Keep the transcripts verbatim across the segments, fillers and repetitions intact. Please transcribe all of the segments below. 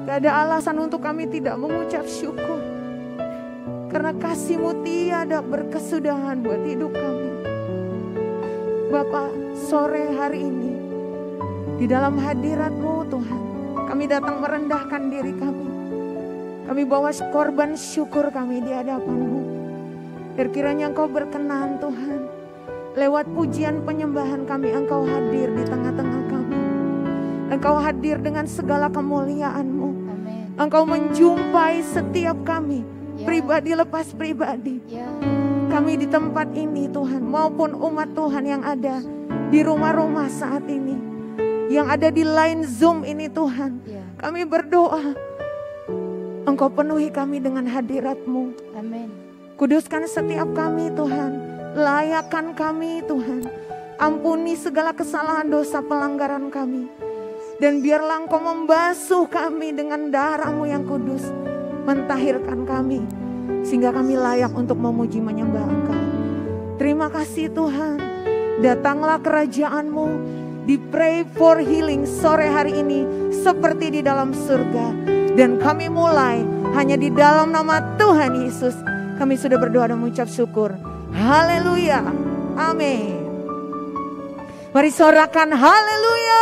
Gak ada alasan untuk kami tidak mengucap syukur. Karena kasih-Mu tiada berkesudahan buat hidup kami. Bapa, sore hari ini di dalam hadirat-Mu Tuhan, kami datang merendahkan diri kami. Kami bawa korban syukur kami di hadapan-Mu. Dan kiranya Engkau berkenan Tuhan, lewat pujian penyembahan kami Engkau hadir di tengah-tengah kami. Engkau hadir dengan segala kemuliaan-Mu. Amin. Engkau menjumpai setiap kami, Ya. pribadi lepas pribadi. Ya. Kami di tempat ini Tuhan, maupun umat Tuhan yang ada di rumah-rumah saat ini, yang ada di line Zoom ini Tuhan. Ya. Kami berdoa, Engkau penuhi kami dengan hadirat-Mu. Amin. Kuduskan setiap kami Tuhan, layakkan kami Tuhan. Ampuni segala kesalahan dosa pelanggaran kami. Dan biarlah Engkau membasuh kami dengan darah-Mu yang kudus. Mentahirkan kami, sehingga kami layak untuk memuji menyembah Engkau. Terima kasih Tuhan. Datanglah kerajaan-Mu di Pray for Healing sore hari ini seperti di dalam surga. Dan kami mulai hanya di dalam nama Tuhan Yesus. Kami sudah berdoa dan mengucap syukur. Haleluya. Amin. Mari sorakan haleluya.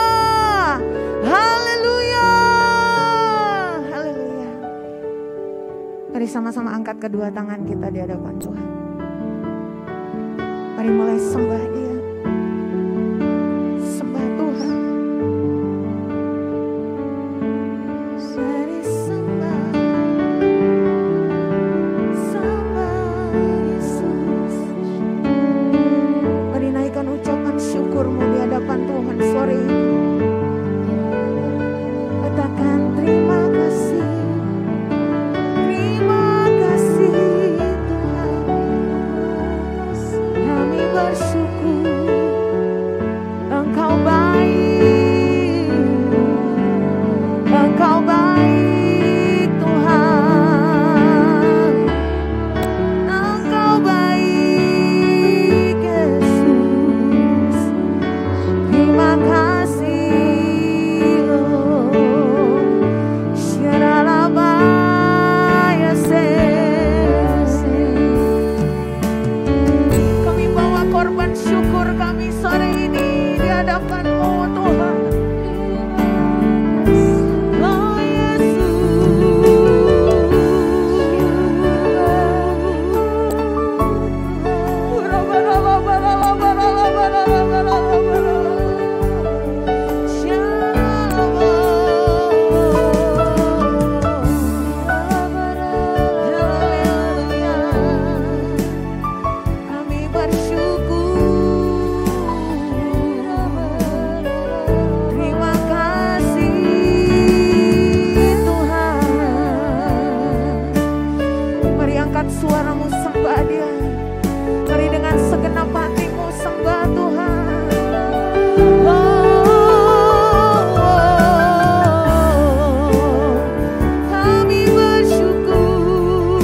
Haleluya. Haleluya. Mari sama-sama angkat kedua tangan kita di hadapan Tuhan. Mari mulai sembah Dia. Sembah Tuhan. Mari sembah. Sembah Yesus. Mari naikkan ucapan syukur-Mu di hadapan Tuhan sore ini. Katakan terima kasih. Terima kasih Tuhan. Kami bersyukur. Engkau baik. Engkau baik Tuhan. Engkau baik Yesus. Terima kasih Lord. Syaralabaya sese. Kami bawa korban syukur kami sore ini di hadapan-Mu Tuhan. Oh Kami bersyukur. Terima kasih Tuhan. Mari angkat suaramu sembah Dia. Mari dengan segenap hatimu sembah Tuhan. Oh, oh, oh. Kami bersyukur.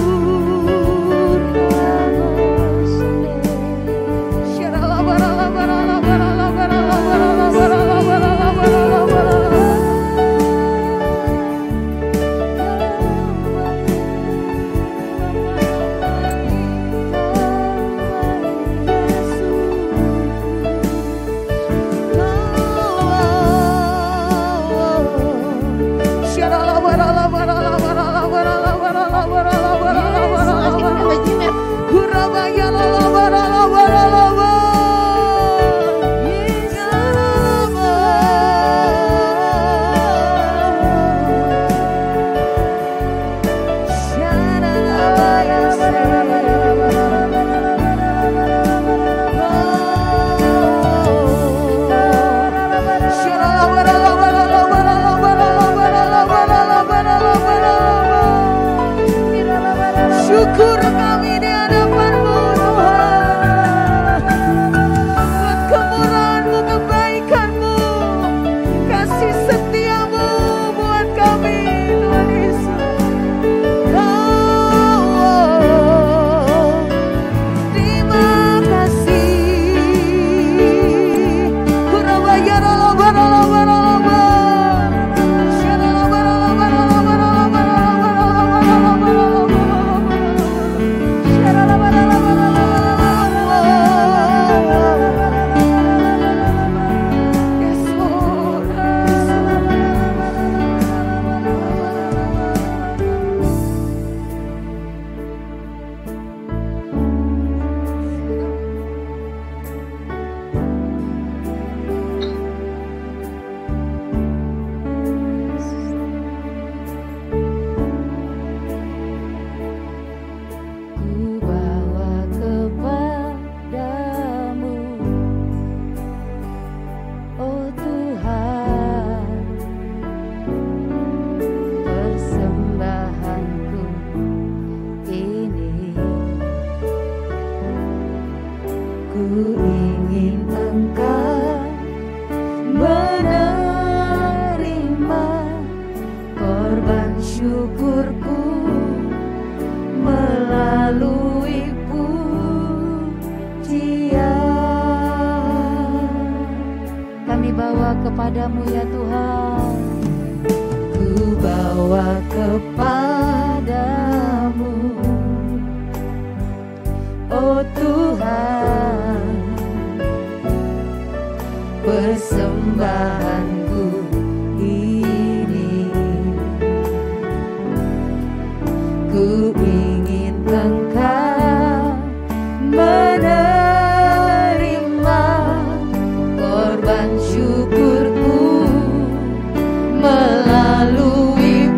Oh kami bawa kepadamu ya Tuhan. Ku bawa kepadamu, oh Tuhan, persembahanku ini. Ku ingin Engkau menerima korban syukurku melalui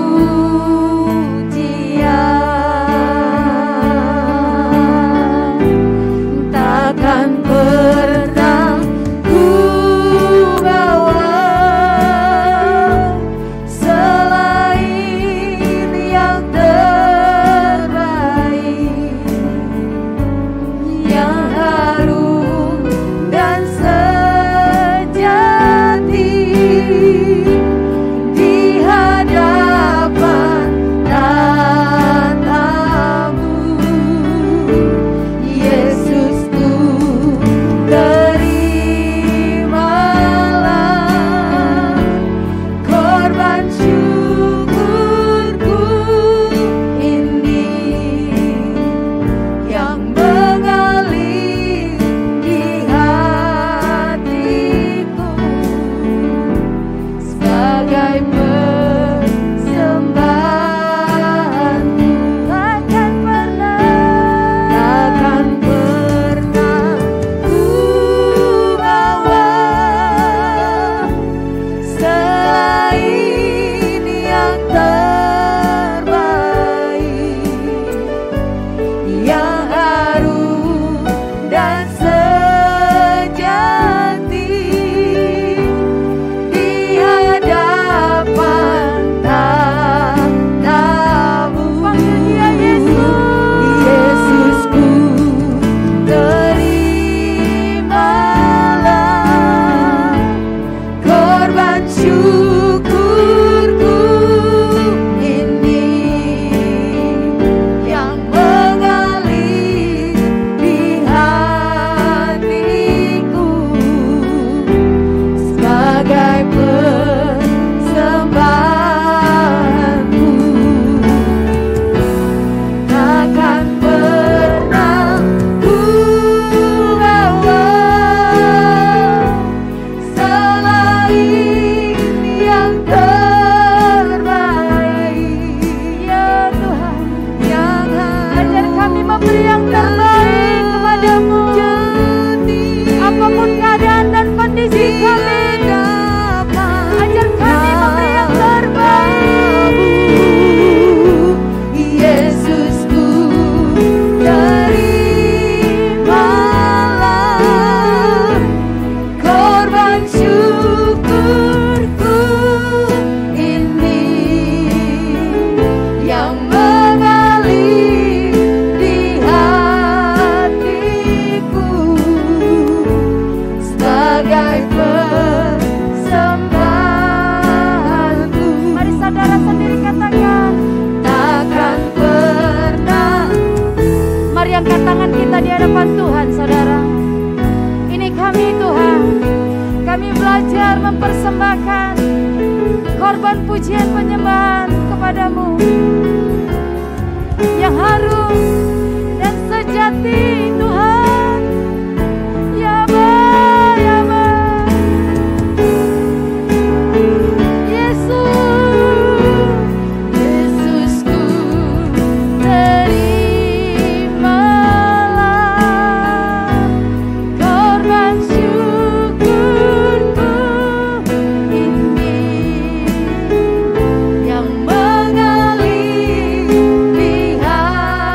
pujian. Takkan pernah ku bawa selain yang terbaik, yang harum dan sejati di hadapan tatamu. Yesusku, terimalah korban syukurku ini yang mengalir di hatiku sebagai persembahanmu. Takkan pernah, takkan pernah ku bawa selain yang terbaik, yang harum dan sejati di hadapan tatamu. Panggil dia Yesus. Yesusku, terimalah korban syukurku ini yang mengalir di hatiku sebagai persembahanmu. Takkan pernah ku bawa selain yang terbaik, ya Tuhan, yang ajar kami memberi yang terbaik kepadamu. Apapun keadaan dan kondisi kami, ajar kami memberi yang terbaik. Yesusku, terimalah korban syukurku ini yang mengalir di hatiku sebagai persembahanku. Mari saudara sendiri katakan, takkan pernah. Mari angkat tangan kita di hadapan Tuhan, saudara. Ini kami Tuhan, kami belajar mempersembahkan korban pujian penyembahan kepadamu yang harum dan sejati Tuhan. Ya Bapa, ya Bapa. Yesus, Yesusku, terimalah korban syukurku ini yang mengalir di hatiku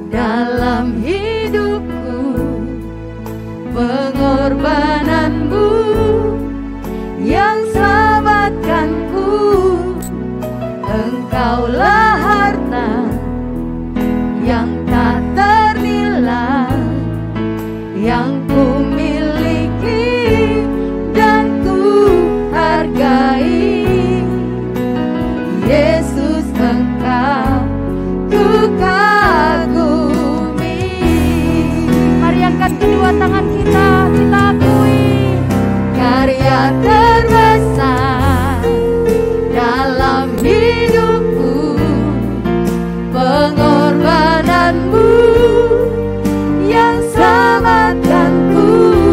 dalam hidupku, pengorbananmu yang selamatkanku. Engkaulah harta yang tak ternilai, yang ku miliki dan ku hargai. Yesus, Engkau ku kagumi. Mari angkat kedua tangan kita, kita akui karya terbesar dalam hidupku, pengorbananmu yang selamatkanku.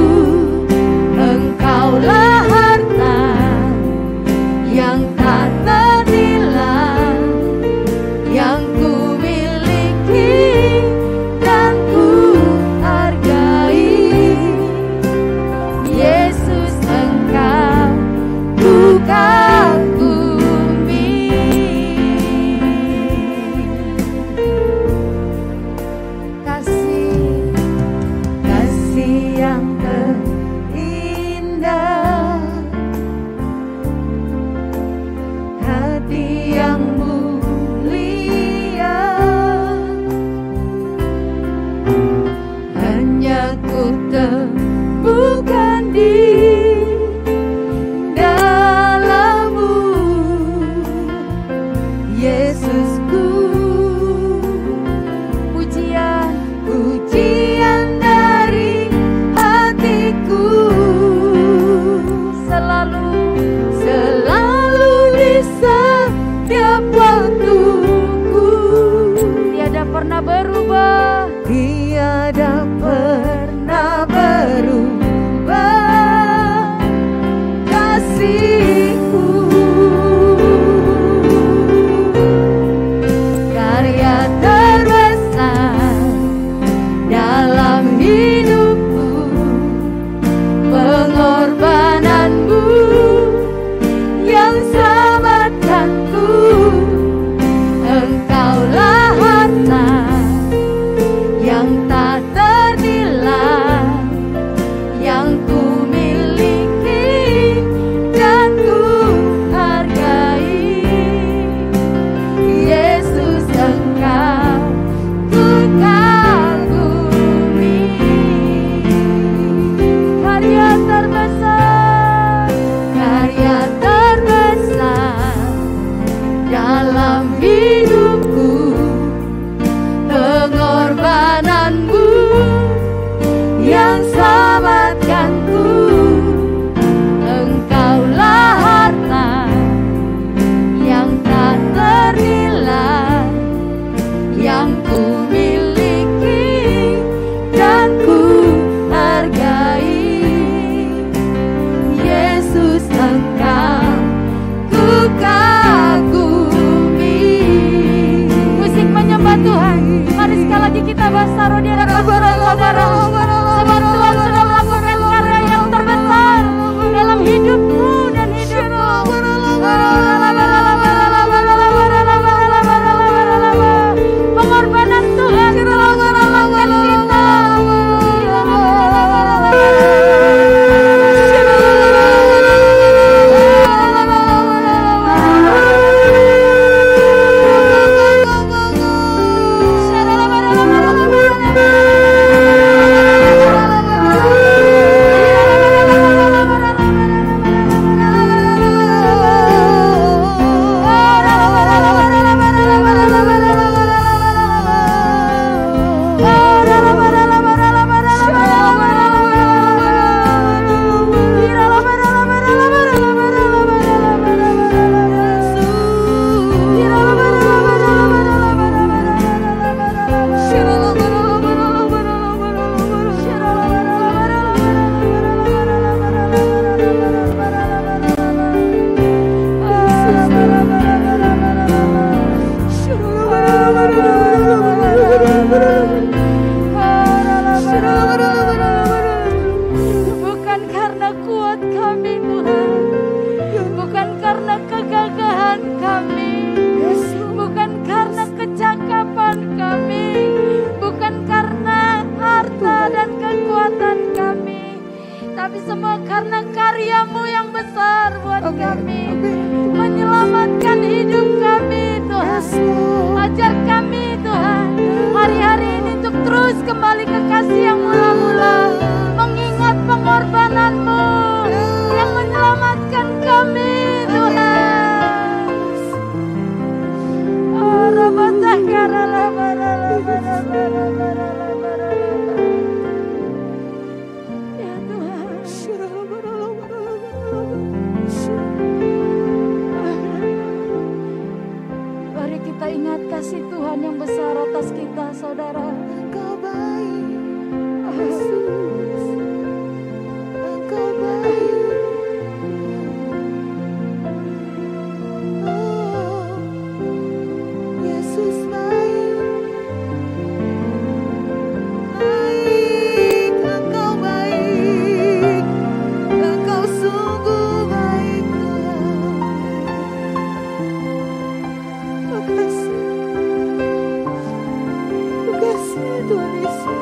Engkaulah harta yang tak ternilai, yang ku miliki dan ku hargai. Yesus, Engkau ku kagumi. Kasih, kasih yang terindah, hati yang mulia, hanya ku temukan di dalam-Mu, Yesusku. pujian, Pujian dari hatiku, selalu selalu di setiap waktuku, tiada pernah berubah. tiada pernah berubah kasih-Ku. Karya terbesar dalam hidupku, pengorbananmu yang selamatkanku. Engkaulah harta yang tak ternilai, yang ku miliki dan ku hargai. Yesus, Engkau ku kagumi. Karya terbesar, Karya terbesar dalam hidupku, pengorbananmu yang selamatkanku. Engkaulah harta yang tak ternilai, yang ku miliki dan ku hargai. Yesus, Engkau ku kagumi. musik menyembah Tuhan. Mari sekali lagi kita basaro di hadapan Tuhan. Sebab Tuhan sudah melakukan karya yang terbesar dalam hidupku dan hidupku. Pengorbanan Tuhan telah menyelamatkan kita. Yesus, tapi semua karena karya-Mu yang besar buat kami, menyelamatkan hidup kami Tuhan. Ajar kami Tuhan, hari-hari ini untuk terus kembali ke kasih yang mula-mula, mengingat pengorbanan-Mu yang menyelamatkan kami Tuhan. Oh, rabatah karala barala barala barala. Ya Tuhan, mari kita ingat kasih Tuhan yang besar atas kita, saudara. Engkau baik, Yesus. Engkau baik. Oh, Yesus baik. Baik, Engkau baik. Engkau sungguh baik, Tuhan. Makasih. Makasih Tuhan Yesus.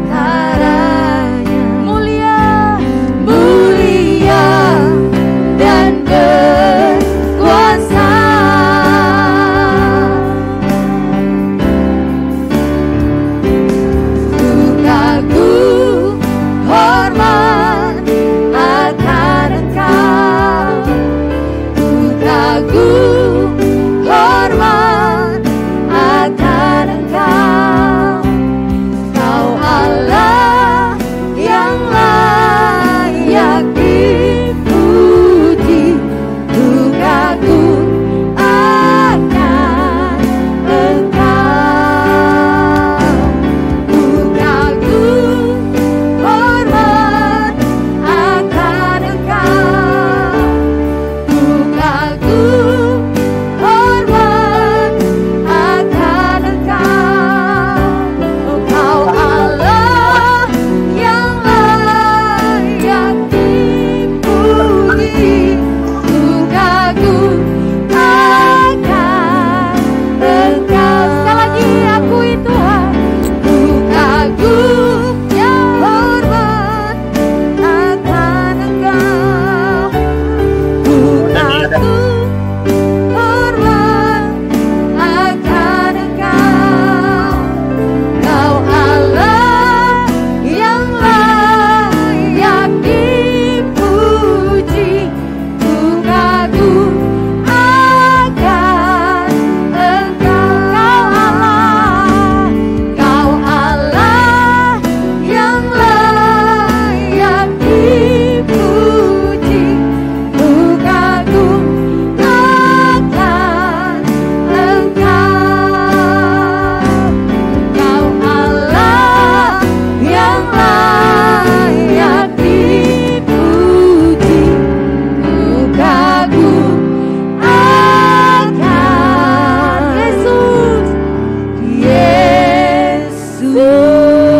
Mulia dipuji, ku kagum akan Engkau. Engkau Allah yang layak dipuji, ku kagum akan Yesus, Yesus.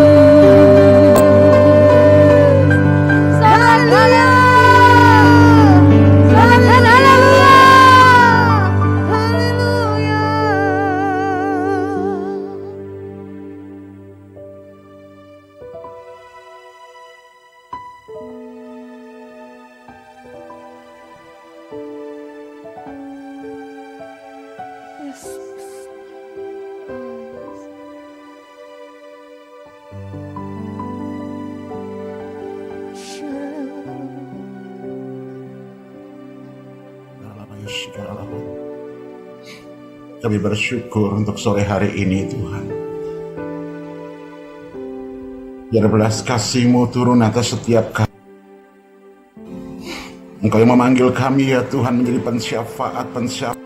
Kami bersyukur untuk sore hari ini Tuhan. Biar belas kasih-Mu turun atas setiap kami. Engkau yang memanggil kami ya Tuhan menjadi pensyafaat, pensyafaat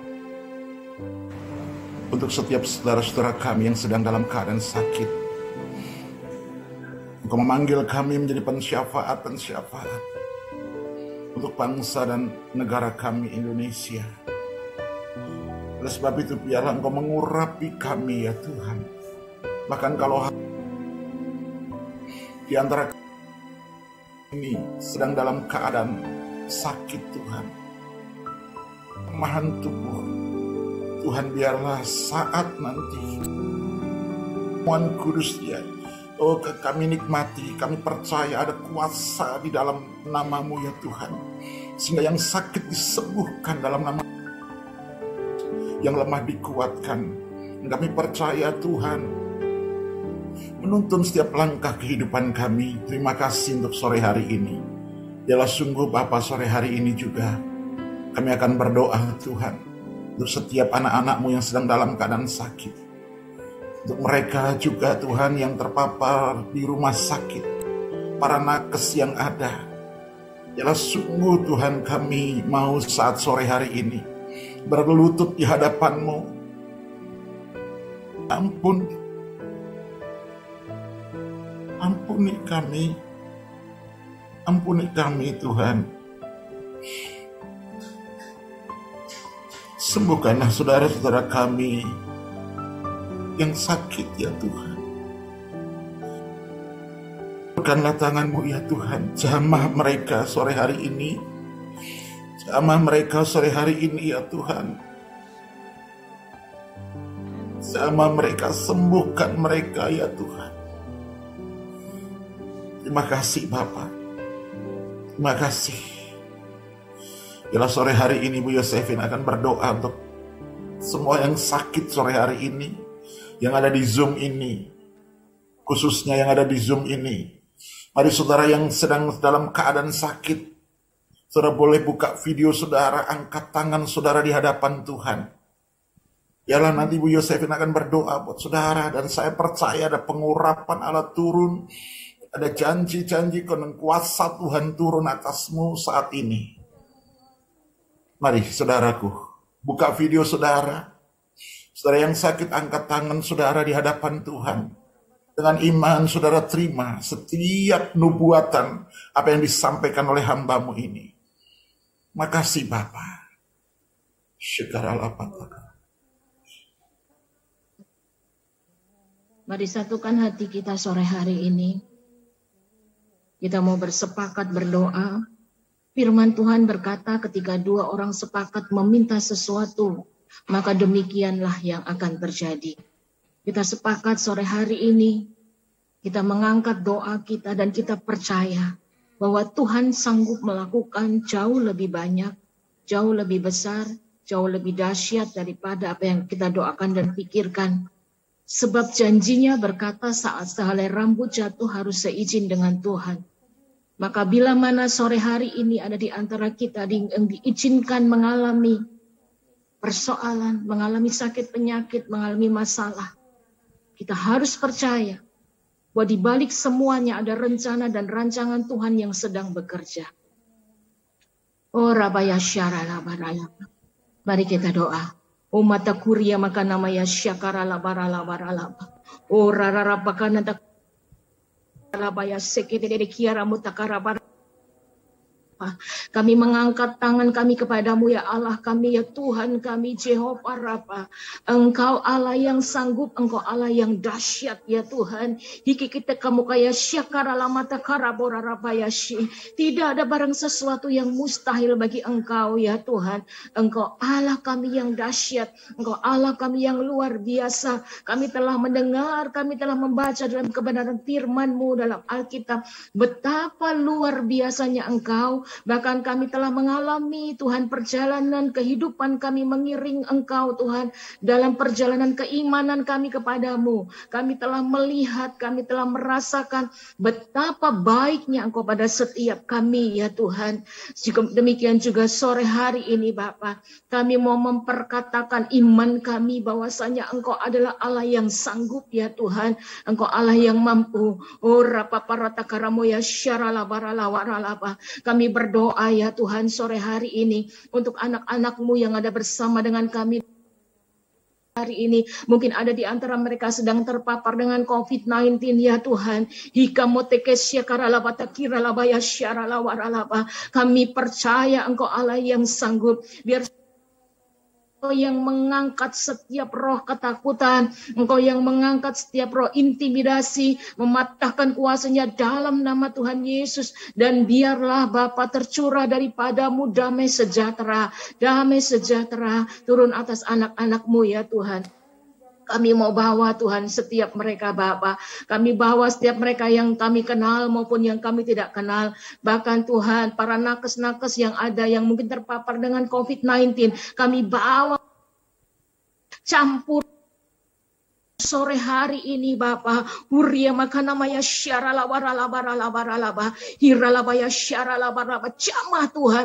untuk setiap saudara-saudara kami yang sedang dalam keadaan sakit. Engkau memanggil kami menjadi pensyafaat, pensyafaat untuk bangsa dan negara kami Indonesia. Oleh sebab itu biarlah Engkau mengurapi kami ya Tuhan. Bahkan kalau di antara ini sedang dalam keadaan sakit Tuhan, kelemahan tubuh, Tuhan biarlah saat nanti Tuhan Kudus ya, oh kami nikmati, kami percaya ada kuasa di dalam nama-Mu ya Tuhan, sehingga yang sakit disembuhkan dalam nama, yang lemah dikuatkan. Kami percaya Tuhan menuntun setiap langkah kehidupan kami. Terima kasih untuk sore hari ini. Yalah sungguh Bapa, sore hari ini juga kami akan berdoa Tuhan untuk setiap anak-anak-Mu yang sedang dalam keadaan sakit. Untuk mereka juga Tuhan yang terpapar di rumah sakit, para nakes yang ada. Yalah sungguh Tuhan kami mau saat sore hari ini berlutut di hadapan-Mu. Ampun, ampuni kami, ampuni kami Tuhan. Sembuhkanlah saudara-saudara kami yang sakit ya Tuhan. Ulurkanlah tangan-Mu ya Tuhan, jamah mereka sore hari ini. Jamah mereka sore hari ini ya Tuhan. Jamah mereka, sembuhkan mereka ya Tuhan. Terima kasih Bapa. Terima kasih. Bila sore hari ini Bu Yosefin akan berdoa untuk semua yang sakit sore hari ini, yang ada di Zoom ini, khususnya yang ada di Zoom ini. Mari saudara yang sedang dalam keadaan sakit, saudara boleh buka video saudara, angkat tangan saudara di hadapan Tuhan. Yalah nanti Bu Yosefin akan berdoa buat saudara, dan saya percaya ada pengurapan Allah turun, ada janji-janji dan kuasa Tuhan turun atasmu saat ini. Mari saudaraku, buka video saudara. Saudara yang sakit angkat tangan saudara di hadapan Tuhan. Dengan iman saudara terima setiap nubuatan apa yang disampaikan oleh hamba-Mu ini. Makasih Bapa. Syukurlah Bapa. Mari satukan hati kita sore hari ini. Kita mau bersepakat berdoa. Firman Tuhan berkata ketika dua orang sepakat meminta sesuatu, maka demikianlah yang akan terjadi. Kita sepakat sore hari ini, kita mengangkat doa kita dan kita percaya bahwa Tuhan sanggup melakukan jauh lebih banyak, jauh lebih besar, jauh lebih dahsyat daripada apa yang kita doakan dan pikirkan. Sebab janjinya berkata saat sehelai rambut jatuh harus seizin dengan Tuhan. Maka bila mana sore hari ini ada di antara kita yang diizinkan mengalami persoalan, mengalami sakit penyakit, mengalami masalah, kita harus percaya Bahwa di balik semuanya ada rencana dan rancangan Tuhan yang sedang bekerja. Oh rabaya syarala barala. Mari kita doa. Oh mata kuria maka namanya syakarala barala barala. Oh rarara bakana tak rabaya sekete de kiara mutakara barala. Kami mengangkat tangan kami kepadamu ya Allah kami, ya Tuhan kami, Jehovah Rafa. Engkau Allah yang sanggup, Engkau Allah yang dahsyat ya Tuhan. Hiki kita kamu kaya syakara lamata karabora rabayashi. Tidak ada barang sesuatu yang mustahil bagi Engkau ya Tuhan. Engkau Allah kami yang dahsyat, Engkau Allah kami yang luar biasa. Kami telah mendengar, kami telah membaca dalam kebenaran firman-Mu dalam Alkitab. Betapa luar biasanya Engkau. Bahkan kami telah mengalami Tuhan perjalanan kehidupan kami mengiring Engkau Tuhan. Dalam perjalanan keimanan kami kepadamu. Kami telah melihat, kami telah merasakan betapa baiknya Engkau pada setiap kami ya Tuhan. Demikian juga sore hari ini Bapa. Kami mau memperkatakan iman kami bahwasanya Engkau adalah Allah yang sanggup ya Tuhan. Engkau Allah yang mampu. Oh rapaparata karamo ya syarala barala waralapa. Kami berdoa ya Tuhan sore hari ini untuk anak-anak-Mu yang ada bersama dengan kami hari ini. Mungkin ada di antara mereka sedang terpapar dengan covid sembilan belas ya Tuhan. Kami percaya Engkau Allah yang sanggup. Biar Engkau yang mengangkat setiap roh ketakutan, Engkau yang mengangkat setiap roh intimidasi, mematahkan kuasanya dalam nama Tuhan Yesus. Dan biarlah Bapa tercurah daripadamu damai sejahtera, damai sejahtera turun atas anak-anak-Mu ya Tuhan. Kami mau bawa Tuhan setiap mereka Bapa. Kami bawa setiap mereka yang kami kenal maupun yang kami tidak kenal. Bahkan Tuhan para nakes-nakes yang ada yang mungkin terpapar dengan covid sembilan belas. Kami bawa campur sore hari ini Bapa. Huria makanamaya syarala warala barala barala hiralabaya syarala barala jamah Tuhan.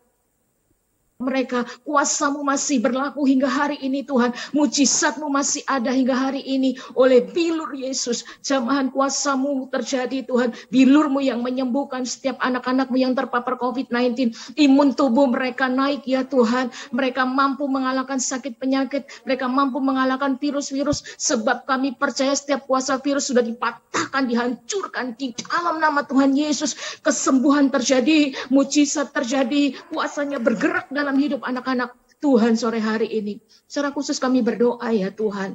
Mereka, kuasa-Mu masih berlaku hingga hari ini Tuhan. Mujizat-Mu masih ada hingga hari ini. Oleh bilur Yesus, jamahan kuasa-Mu terjadi Tuhan. Bilur-Mu yang menyembuhkan setiap anak-anak-Mu yang terpapar covid sembilan belas. Imun tubuh mereka naik ya Tuhan. Mereka mampu mengalahkan sakit penyakit. Mereka mampu mengalahkan virus-virus. Sebab kami percaya setiap kuasa virus sudah dipatahkan, dihancurkan di dalam nama Tuhan Yesus. Kesembuhan terjadi, mujizat terjadi, kuasanya bergerak dalam dalam hidup anak-anak Tuhan sore hari ini. Secara khusus kami berdoa ya Tuhan.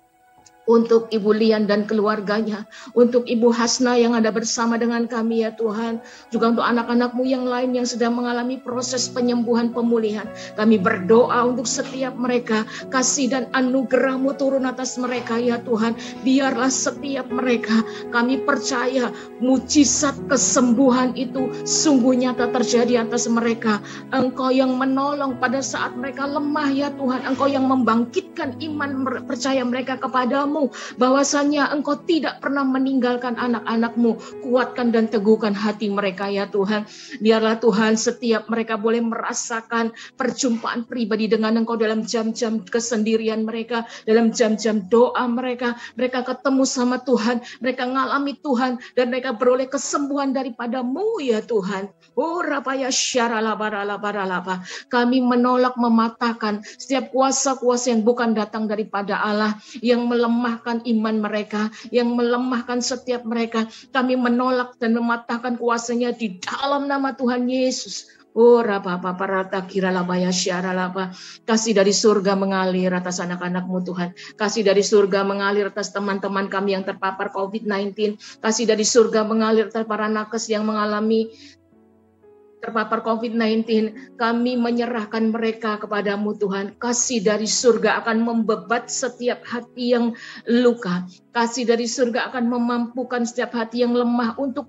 Untuk Ibu Lian dan keluarganya. Untuk Ibu Hasna yang ada bersama dengan kami ya Tuhan. Juga untuk anak-anak-Mu yang lain yang sedang mengalami proses penyembuhan pemulihan. Kami berdoa untuk setiap mereka. Kasih dan anugerah-Mu turun atas mereka ya Tuhan. Biarlah setiap mereka, kami percaya mujizat kesembuhan itu sungguh nyata terjadi atas mereka. Engkau yang menolong pada saat mereka lemah ya Tuhan. Engkau yang membangkitkan iman percaya mereka kepadamu. Bahwasanya Engkau tidak pernah meninggalkan anak-anak-Mu. Kuatkan dan teguhkan hati mereka ya Tuhan. Biarlah Tuhan setiap mereka boleh merasakan perjumpaan pribadi dengan Engkau dalam jam-jam kesendirian mereka, dalam jam-jam doa mereka. Mereka ketemu sama Tuhan, mereka ngalami Tuhan, dan mereka beroleh kesembuhan daripada-Mu ya Tuhan. Oh rapaya syarala barala barala. Kami menolak mematahkan setiap kuasa-kuasa yang bukan datang daripada Allah, yang melemah melemahkan iman mereka, yang melemahkan setiap mereka. Kami menolak dan mematahkan kuasanya di dalam nama Tuhan Yesus. Oh rapa papa rata kira labaya syara lapa. Kasih dari surga mengalir atas anak-anak-Mu Tuhan. Kasih dari surga mengalir atas teman-teman kami yang terpapar covid sembilan belas. Kasih dari surga mengalir atas para nakes yang mengalami terpapar covid sembilan belas, kami menyerahkan mereka kepadamu Tuhan. Kasih dari surga akan membebat setiap hati yang luka. Kasih dari surga akan memampukan setiap hati yang lemah untuk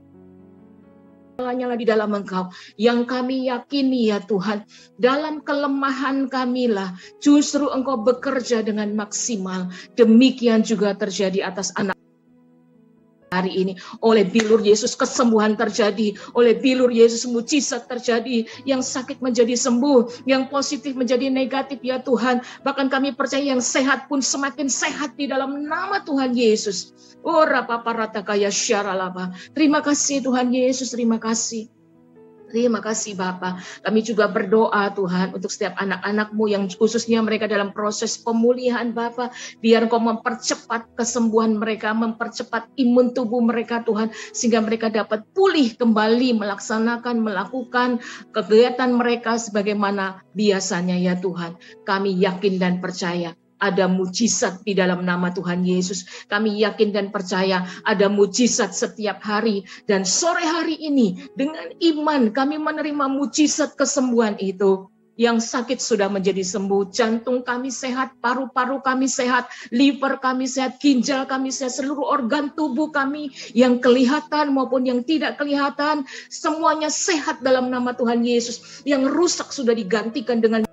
nyala di dalam Engkau. Yang kami yakini ya Tuhan, dalam kelemahan kamilah justru Engkau bekerja dengan maksimal. Demikian juga terjadi atas anak hari ini. Oleh bilur Yesus kesembuhan terjadi, oleh bilur Yesus mujizat terjadi, yang sakit menjadi sembuh, yang positif menjadi negatif ya Tuhan. Bahkan kami percaya yang sehat pun semakin sehat di dalam nama Tuhan Yesus. Oh rapapaраtakaya syaralaba. Terima kasih Tuhan Yesus, terima kasih. Terima kasih Bapa. Kami juga berdoa Tuhan untuk setiap anak-anak-Mu yang khususnya mereka dalam proses pemulihan Bapa. Biar Engkau mempercepat kesembuhan mereka, mempercepat imun tubuh mereka Tuhan. Sehingga mereka dapat pulih kembali melaksanakan, melakukan kegiatan mereka sebagaimana biasanya ya Tuhan. Kami yakin dan percaya ada mujizat di dalam nama Tuhan Yesus. Kami yakin dan percaya ada mujizat setiap hari. Dan sore hari ini dengan iman kami menerima mujizat kesembuhan itu. Yang sakit sudah menjadi sembuh, jantung kami sehat, paru-paru kami sehat, liver kami sehat, ginjal kami sehat, seluruh organ tubuh kami yang kelihatan maupun yang tidak kelihatan, semuanya sehat dalam nama Tuhan Yesus. Yang rusak sudah digantikan dengan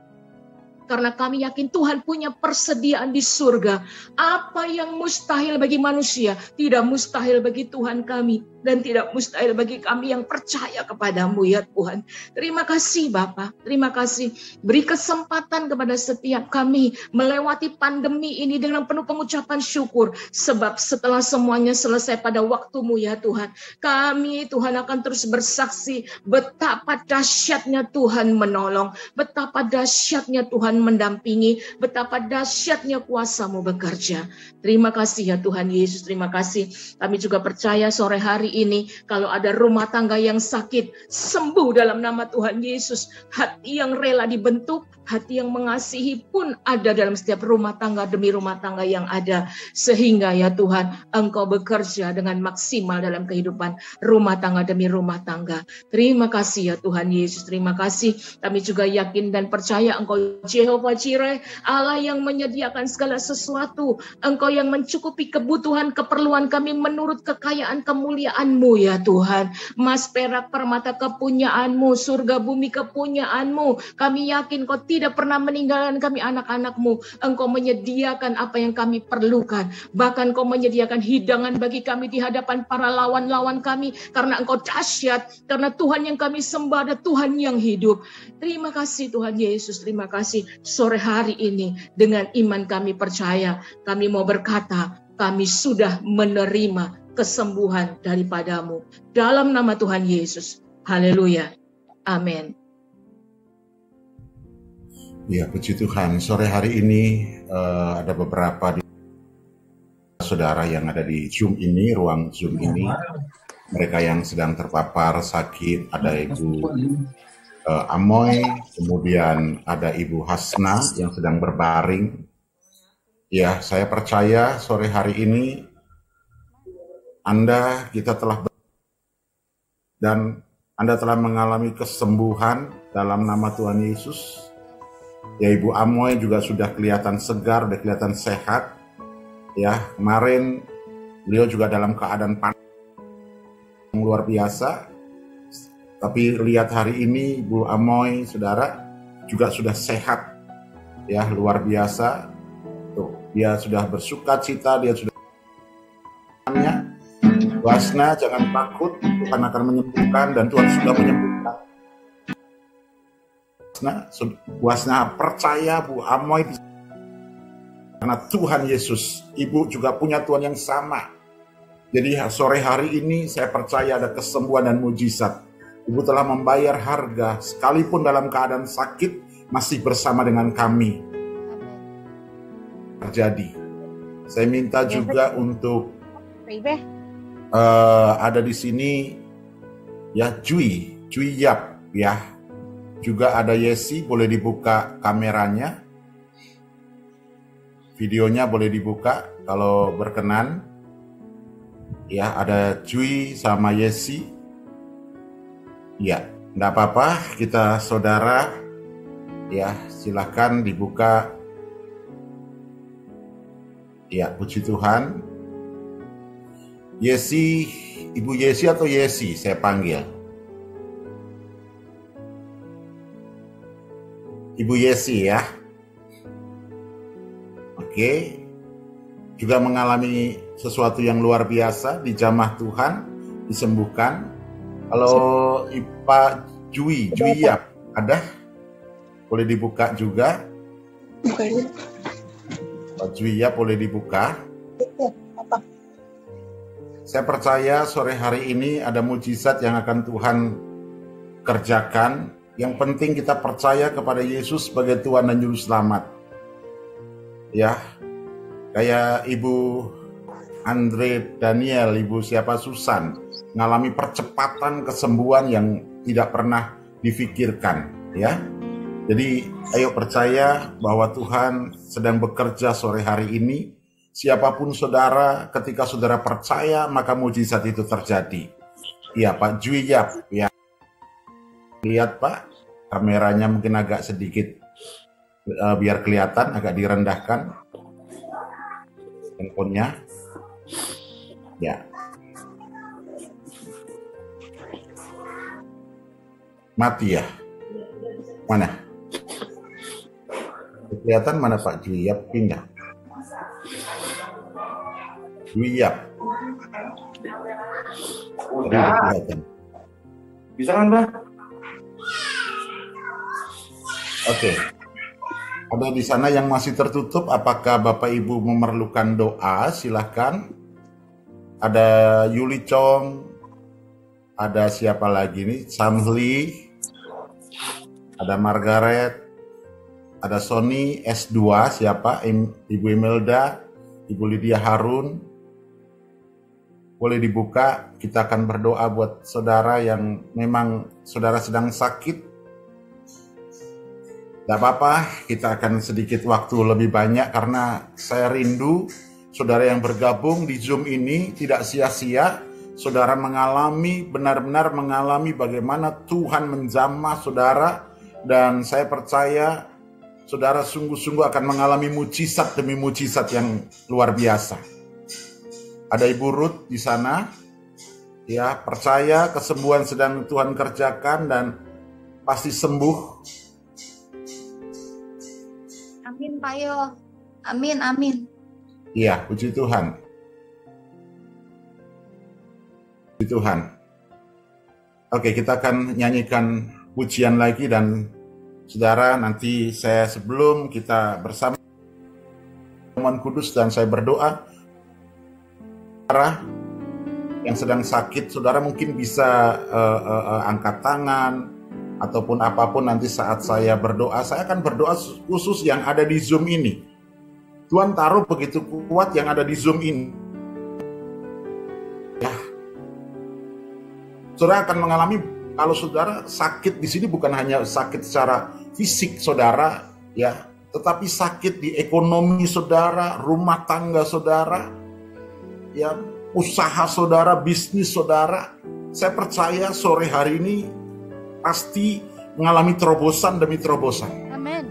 karena kami yakin Tuhan punya persediaan di surga. Apa yang mustahil bagi manusia, tidak mustahil bagi Tuhan kami. Dan tidak mustahil bagi kami yang percaya kepadamu ya Tuhan. Terima kasih Bapa, terima kasih. Beri kesempatan kepada setiap kami melewati pandemi ini dengan penuh pengucapan syukur. Sebab setelah semuanya selesai pada waktumu ya Tuhan. Kami Tuhan akan terus bersaksi betapa dahsyatnya Tuhan menolong. Betapa dahsyatnya Tuhan mendampingi. Betapa dahsyatnya kuasa-Mu bekerja. Terima kasih ya Tuhan Yesus, terima kasih. Kami juga percaya sore hari ini kalau ada rumah tangga yang sakit, sembuh dalam nama Tuhan Yesus. Hati yang rela dibentuk, hati yang mengasihi pun ada dalam setiap rumah tangga demi rumah tangga yang ada. Sehingga ya Tuhan, Engkau bekerja dengan maksimal dalam kehidupan rumah tangga demi rumah tangga. Terima kasih ya Tuhan Yesus, terima kasih. Kami juga yakin dan percaya Engkau Jehovah Jireh, Allah yang menyediakan segala sesuatu. Engkau yang mencukupi kebutuhan keperluan kami menurut kekayaan kemuliaan-Mu ya Tuhan. Mas perak permata kepunyaan-Mu, surga bumi kepunyaan-Mu. Kami yakin Kau tidak pernah meninggalkan kami anak-anak-Mu. Engkau menyediakan apa yang kami perlukan. Bahkan Kau menyediakan hidangan bagi kami di hadapan para lawan-lawan kami. Karena Engkau dahsyat, karena Tuhan yang kami sembah adalah Tuhan yang hidup. Terima kasih Tuhan Yesus, terima kasih. Sore hari ini dengan iman kami percaya, kami mau berkata, kami sudah menerima kesembuhan daripada-Mu. Dalam nama Tuhan Yesus. Haleluya. Amin. Ya, puji Tuhan. Sore hari ini uh, ada beberapa di saudara yang ada di Zoom ini, ruang Zoom ini. Mereka yang sedang terpapar sakit, ada Ibu uh, Amoy, kemudian ada Ibu Hasna yang sedang berbaring. Ya, saya percaya sore hari ini Anda, kita telah ber- dan Anda telah mengalami kesembuhan dalam nama Tuhan Yesus. Ya, Ibu Amoy juga sudah kelihatan segar, sudah kelihatan sehat. Ya, kemarin beliau juga dalam keadaan panas yang luar biasa. Tapi lihat hari ini Ibu Amoy, saudara, juga sudah sehat. Ya, luar biasa. Tuh, dia sudah bersuka cita, dia sudah Wasna, jangan takut, Tuhan akan menyembuhkan dan Tuhan sudah menyembuhkan. Wasna, Wasna percaya Bu Amoy karena Tuhan Yesus, Ibu juga punya Tuhan yang sama. Jadi sore hari ini saya percaya ada kesembuhan dan mujizat. Ibu telah membayar harga, sekalipun dalam keadaan sakit masih bersama dengan kami. Terjadi. Saya minta juga untuk uh, ada di sini ya Jui, Jui Yap ya. Juga ada Yesi, boleh dibuka kameranya. Videonya boleh dibuka kalau berkenan. Ya, ada Jui sama Yesi. Ya, enggak apa-apa, kita saudara. Ya, silakan dibuka. Ya, puji Tuhan. Yesi, Ibu Yesi atau Yesi saya panggil? Ibu Yesi ya. Oke. Juga mengalami sesuatu yang luar biasa, dijamah Tuhan, disembuhkan. Kalau Ipa Jui, Jui ya, ada? Boleh dibuka juga. Pak Jui ya, boleh dibuka. Saya percaya sore hari ini ada mujizat yang akan Tuhan kerjakan. Yang penting kita percaya kepada Yesus sebagai Tuhan dan Juru Selamat. Ya, kayak Ibu Andre Daniel, Ibu siapa Susan, mengalami percepatan kesembuhan yang tidak pernah difikirkan. Ya, jadi ayo percaya bahwa Tuhan sedang bekerja sore hari ini. Siapapun saudara, ketika saudara percaya, maka mujizat itu terjadi. Iya Pak Jui ya, ya. Lihat Pak, kameranya mungkin agak sedikit uh, biar kelihatan, agak direndahkan handphonenya. Ya. Mati ya? Mana? Kelihatan mana Pak Jui ya? Pindah. Jui ya. Udah. Bisa kan Pak? Oke. Ada di sana yang masih tertutup. Apakah Bapak Ibu memerlukan doa? Silahkan. Ada Yuli Chong. Ada siapa lagi nih? Samli. Ada Margaret. Ada Sony S dua. Siapa? Ibu Imelda. Ibu Lydia Harun. Boleh dibuka. Kita akan berdoa buat saudara yang memang saudara sedang sakit. Tidak apa-apa, kita akan sedikit waktu lebih banyak karena saya rindu saudara yang bergabung di Zoom ini tidak sia-sia. Saudara mengalami, benar-benar mengalami bagaimana Tuhan menjamah saudara. Dan saya percaya saudara sungguh-sungguh akan mengalami mujizat demi mujizat yang luar biasa. Ada Ibu Ruth di sana. Ya, percaya kesembuhan sedang Tuhan kerjakan dan pasti sembuh. Amin Pak Yo. Amin, amin. Iya, puji Tuhan. Puji Tuhan. Oke, kita akan nyanyikan pujian lagi dan saudara nanti saya sebelum kita bersama Roman Kudus dan saya berdoa, saudara yang sedang sakit, saudara mungkin bisa uh, uh, uh, angkat tangan ataupun apapun nanti saat saya berdoa. Saya akan berdoa khusus yang ada di Zoom ini. Tuhan taruh begitu kuat yang ada di Zoom ini. Ya. Saudara akan mengalami, kalau saudara sakit di sini bukan hanya sakit secara fisik saudara, ya, tetapi sakit di ekonomi saudara, rumah tangga saudara, ya, usaha saudara, bisnis saudara. Saya percaya sore hari ini pasti mengalami terobosan demi terobosan. Amin.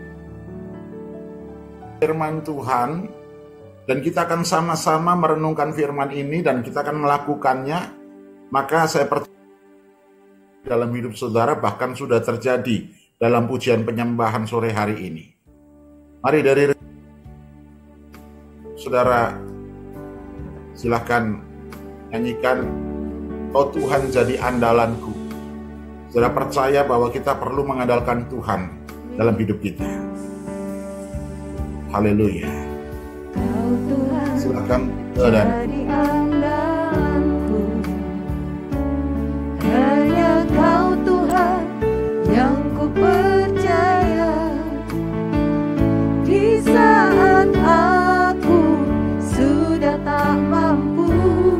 Firman Tuhan, dan kita akan sama-sama merenungkan firman ini dan kita akan melakukannya. Maka saya percaya dalam hidup saudara bahkan sudah terjadi dalam pujian penyembahan sore hari ini. Mari dari saudara silahkan nyanyikan, "Oh Tuhan jadi andalanku." Saudara percaya bahwa kita perlu mengandalkan Tuhan dalam hidup kita. Haleluya. Silakan dan Jadi andalanku, hanya Kau Tuhan yang ku percaya. Di saat aku sudah tak mampu,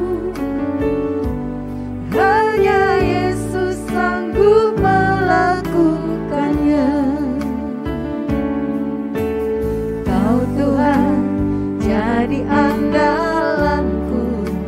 hanya Yesus sanggup melakukannya. Kau Tuhan jadi andalanku,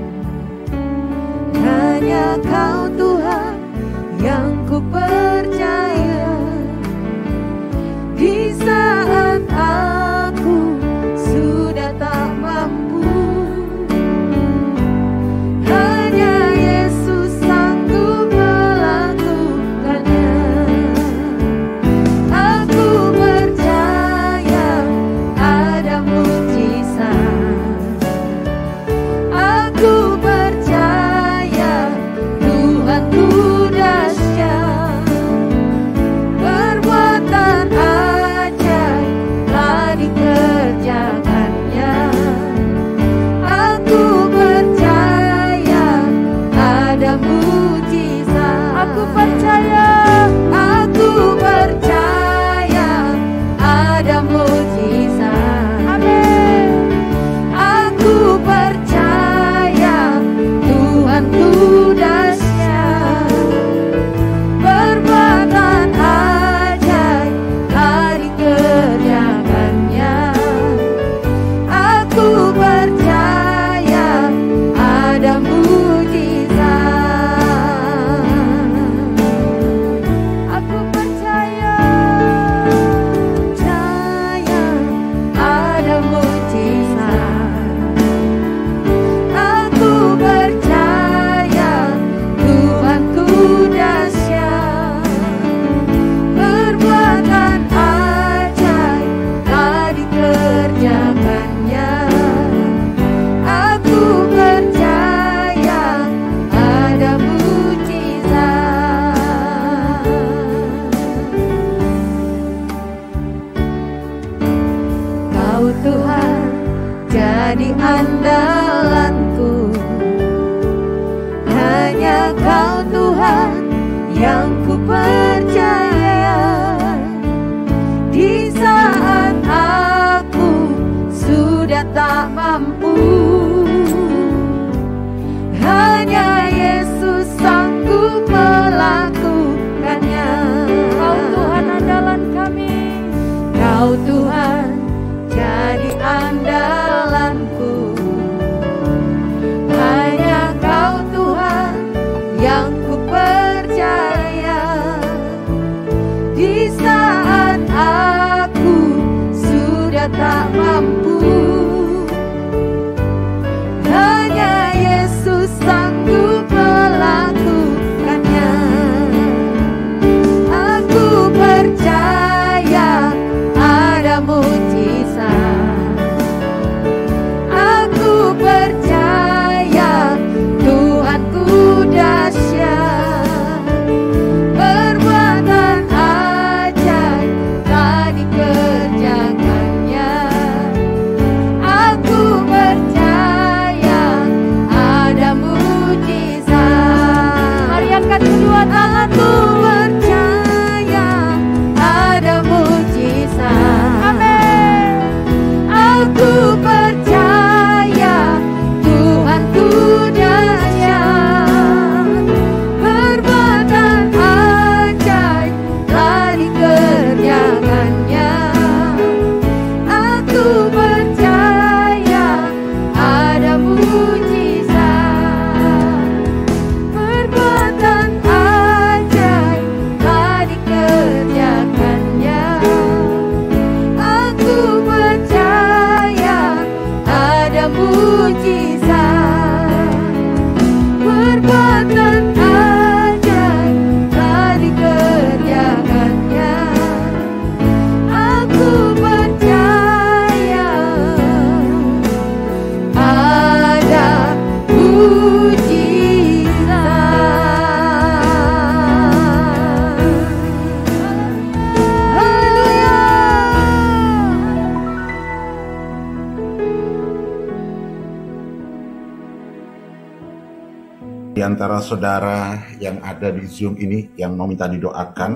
Di antara saudara yang ada di Zoom ini yang mau minta didoakan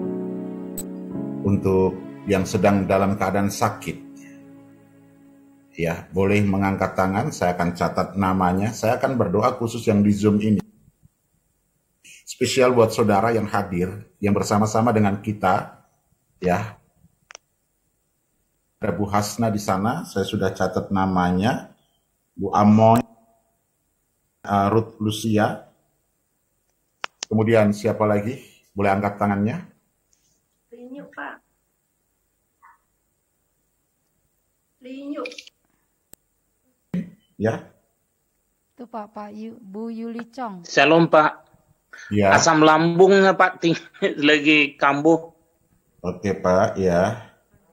untuk yang sedang dalam keadaan sakit, ya boleh mengangkat tangan, saya akan catat namanya, saya akan berdoa khusus yang di Zoom ini. Spesial buat saudara yang hadir, yang bersama-sama dengan kita, ya. Ada Bu Hasna di sana, saya sudah catat namanya, Bu Amoy, uh, Ruth Lucia, kemudian siapa lagi? Boleh angkat tangannya? Linyu, Pak. Linyu. Ya. Itu Pak, Pak Yu, Bu Yuli Chong. Shalom Pak. Ya. Asam lambungnya Pak ting lagi kambuh. Oke Pak, ya.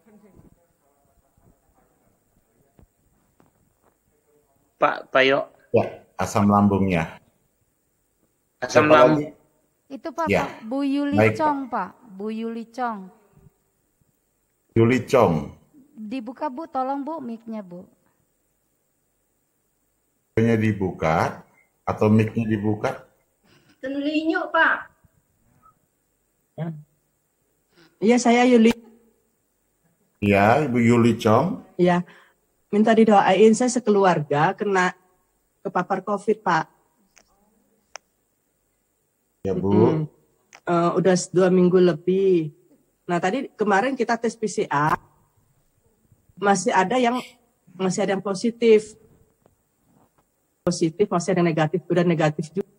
Pak Payo. Ya, asam lambungnya. Asam Siapa lambung. lagi? Itu Pak, Ya. Pak Bu Yuli Baik, Chong, Pak. Bu Yuli Chong. Yuli Chong. Dibuka Bu, tolong Bu mic-nya Bu. Mic-nya dibuka atau mic-nya dibuka? Dan Linyu, Pak. Iya, saya Yuli. Ya, Ibu Yuli Chong. Ya, minta didoain, saya sekeluarga kena kepapar COVID, Pak. Ya, Bu. Mm-mm. Uh, udah dua minggu lebih. Nah, tadi kemarin kita tes P C R, masih ada yang masih ada yang positif. Positif, masih ada yang negatif, udah negatif juga.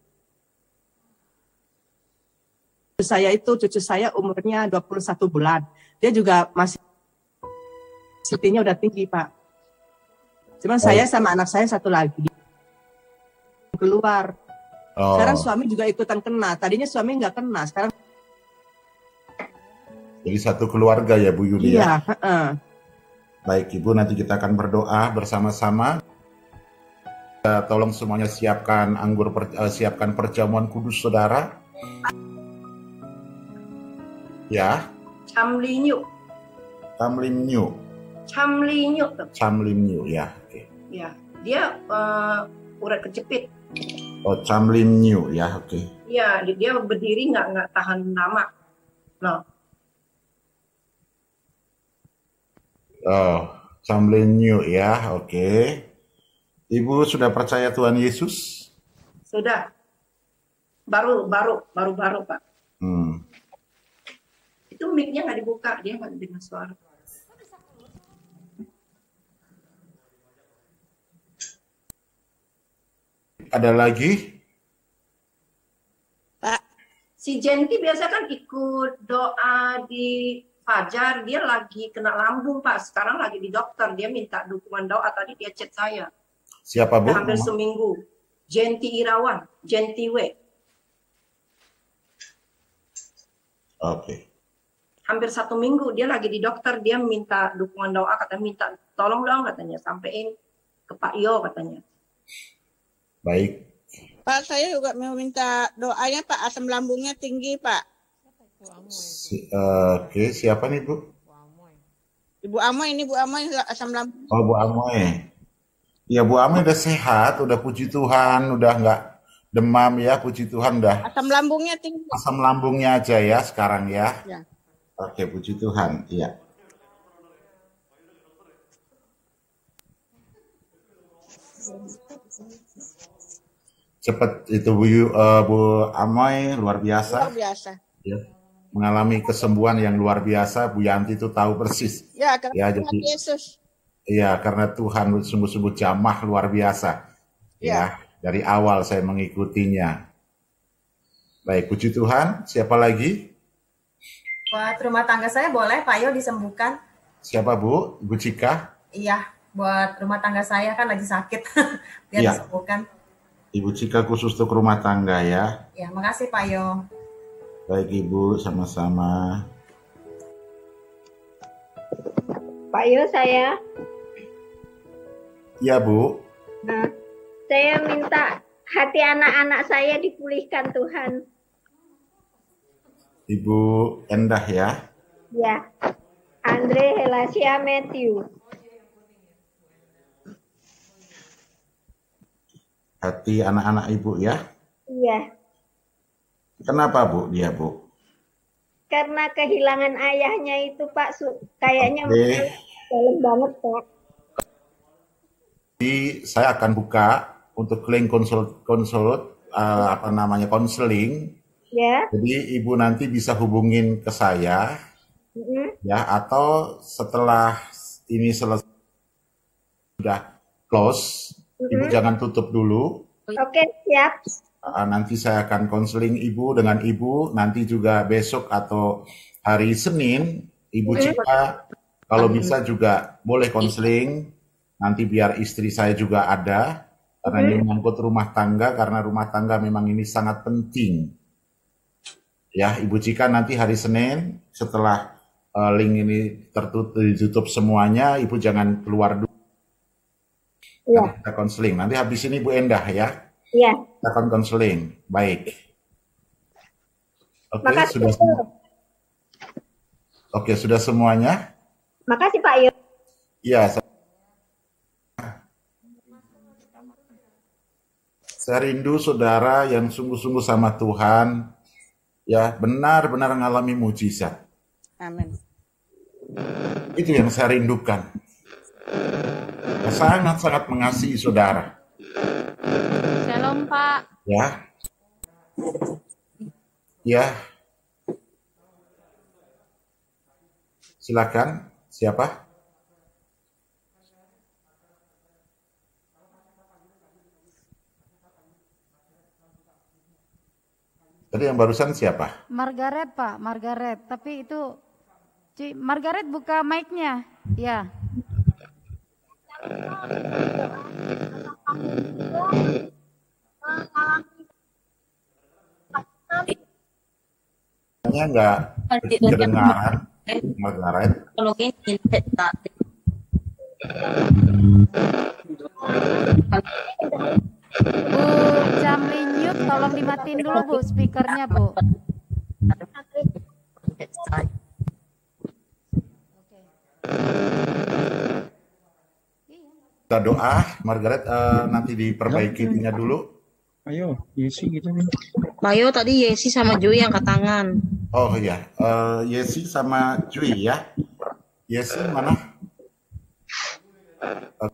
Saya itu, cucu saya umurnya dua puluh satu bulan. Dia juga masih C T-nya udah tinggi, Pak. Cuman oh. saya sama anak saya satu lagi keluar. Oh. Sekarang suami juga ikutan kena. Tadinya suami nggak kena, sekarang. Jadi satu keluarga ya Bu Yuli iya, ya? Uh-uh. Baik Ibu, nanti kita akan berdoa bersama-sama. Uh, tolong semuanya siapkan anggur, per, uh, siapkan perjamuan kudus saudara. Ya. Camlinyu. Camlinyu. Camlinyu. Camlinyu ya. Okay. Ya, dia uh, urat kejepit. Oh, Camlinyu ya, oke. Okay. Iya, dia berdiri nggak nggak tahan lama. No. Oh, Camlinyu ya, oke. Okay. Ibu sudah percaya Tuhan Yesus? Sudah. Baru baru baru baru Pak. Hmm. Itu mic-nya nggak dibuka, dia nggak dengar suara. Ada lagi? Pak, si Jenti biasa kan ikut doa di Fajar, dia lagi kena lambung Pak, sekarang lagi di dokter, dia minta dukungan doa, tadi dia chat saya. Siapa Bu? Hampir seminggu. Jenti Irawan, Jenti W. Oke. Okay. Hampir satu minggu dia lagi di dokter, dia minta dukungan doa, katanya minta tolong dong katanya, sampein ke Pak Yo katanya. Baik. Pak, saya juga mau minta doanya Pak, asam lambungnya tinggi Pak. Si, uh, Oke, okay. Siapa nih Bu? Ibu Amoy, ini Bu Amoy asam lambung. Oh Bu Amoy. Ya Bu Amoy udah sehat, udah puji Tuhan, udah nggak demam ya, puji Tuhan dah. Asam lambungnya tinggi. Asam lambungnya aja ya sekarang ya. Ya. Oke, puji Tuhan. Iya. Cepat itu Bu, uh, Bu Amoy luar biasa. Luar biasa. Ya, mengalami kesembuhan yang luar biasa. Bu Yanti itu tahu persis. Ya, karena ya, jadi, Yesus. Iya, karena Tuhan sungguh-sungguh jamah luar biasa. Ya. ya, dari awal saya mengikutinya. Baik, puji Tuhan. Siapa lagi? Buat rumah tangga saya boleh Pak Yo disembuhkan. Siapa Bu? Ibu Cika? Iya, buat rumah tangga saya kan lagi sakit. Biar ya. disembuhkan. Ibu Cika khusus untuk rumah tangga ya. Ya, makasih Pak Yo. Baik Ibu, sama-sama. Pak Yo saya. Iya Bu. Nah, saya minta hati anak-anak saya dipulihkan Tuhan. Ibu Endah ya. Ya. Andre Helasia Matthew. Hati anak-anak Ibu ya. Iya, Kenapa Bu dia Bu? karena kehilangan ayahnya itu Pak, su- kayaknya Oke. dalam banget Pak. Jadi saya akan buka untuk link konsul konsul eh, apa namanya konseling. Ya. Jadi Ibu nanti bisa hubungin ke saya Mm-mm. ya, atau setelah ini selesai sudah close, Ibu Mm-mm. jangan tutup dulu. Oke, siap. Uh, nanti saya akan konseling Ibu dengan Ibu nanti juga besok atau hari Senin. Ibu Mm. Cika kalau bisa juga boleh konseling nanti biar istri saya juga ada karena ini menyangkut rumah tangga, karena rumah tangga memang ini sangat penting ya. Ibu Cika nanti hari Senin setelah uh, link ini tertutup ditutup semuanya, Ibu jangan keluar dulu. Iya. Kita konseling nanti habis ini Bu Endah ya. Iya. Kita akan konseling. Baik. Oke, Makasih, sudah Bu. semua. Oke, sudah semuanya? Makasih Pak Yo. Iya. Saya, saya rindu saudara yang sungguh-sungguh sama Tuhan, ya benar-benar mengalami mujizat. Amin. Itu yang saya rindukan. Saya sangat-sangat mengasihi saudara. Shalom Pak. Ya. Ya. Silakan. Siapa? Tadi yang barusan siapa? Margaret Pak, Margaret. Tapi itu, Ci, Margaret buka mic-nya. Ya. Nya nggak kedengaran, Margaret. Kalau kayaknya tak. Bu Jamli Nyuk, tolong dimatiin dulu Bu speakernya Bu. Kita doa, Margaret eh, nanti diperbaiki ininya dulu. Ayo, Yesi gitu nih. Mayo tadi Yesi sama Joy angkat tangan. Oh iya, eh, Yesi sama Jui ya. Yesi mana? Eh,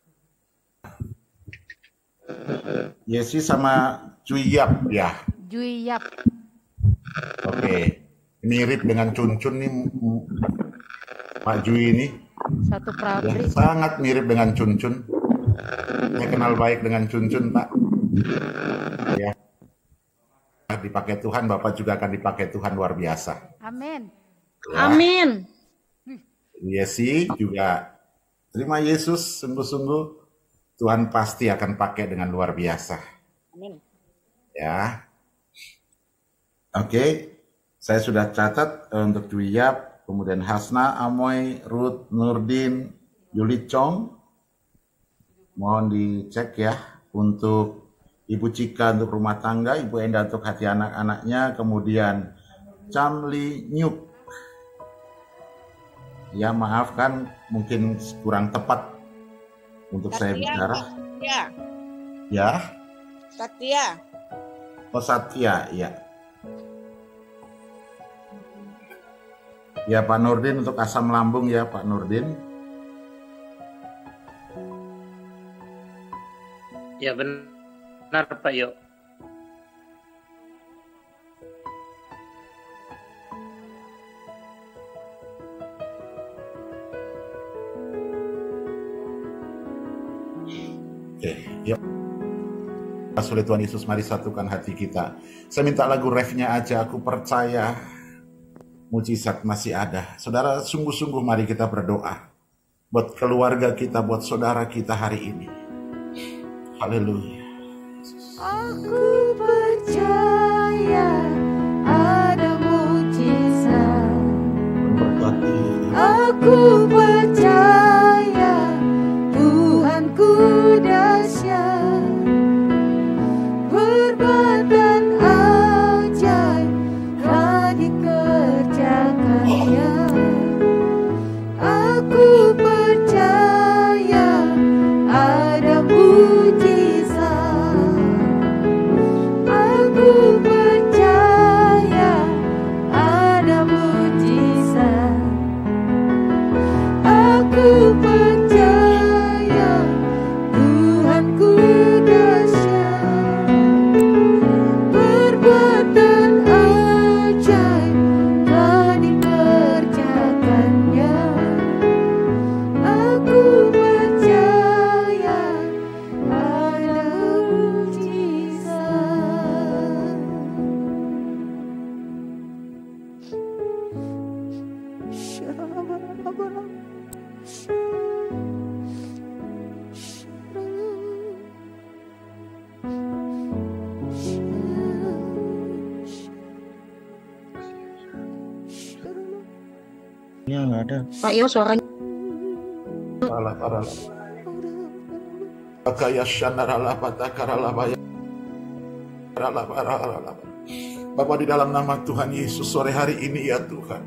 Yesi sama Jui Yap ya. Jui Yap. Oke, mirip dengan Cuncun nih mm, Pak Jui ini. Satu Ya, pabrik. sangat mirip dengan Cuncun. Saya kenal baik dengan Cuncun, Pak. Ya. Dipakai Tuhan, Bapak juga akan dipakai Tuhan luar biasa. Amin. Ya. Amin. Yesi juga terima Yesus, sungguh-sungguh Tuhan pasti akan pakai dengan luar biasa. Amin. Ya. Oke, saya sudah catat eh, untuk Juyap, kemudian Hasna, Amoy, Ruth, Nurdin, Yuli Chong. Mohon dicek ya untuk Ibu Cika untuk rumah tangga, Ibu Enda untuk hati anak-anaknya, kemudian Chamli Nyuk. Ya maaf kan mungkin kurang tepat untuk saya Satria, bicara. Satria. Ya, Satria. oh Satya, ya. Ya Pak Nurdin untuk asam lambung ya Pak Nurdin. Ya benar Pak Yo. Oke, yuk. Oleh Tuhan Yesus, mari satukan hati kita. Saya minta lagu refnya aja, aku percaya mujizat masih ada. Saudara, sungguh-sungguh mari kita berdoa. Buat keluarga kita, buat saudara kita hari ini. Haleluya. Aku percaya ada mujizat. Aku percaya Tuhanku dahsyat. Perbuatan ajaib telah dikerjakannya. Aku percaya ada mujizat. Ya nggak ada. Pak Yo suaranya. Alah, alah, alah. Kaya shandarala patakarala baya. Bapa, di dalam nama Tuhan Yesus sore hari ini ya Tuhan,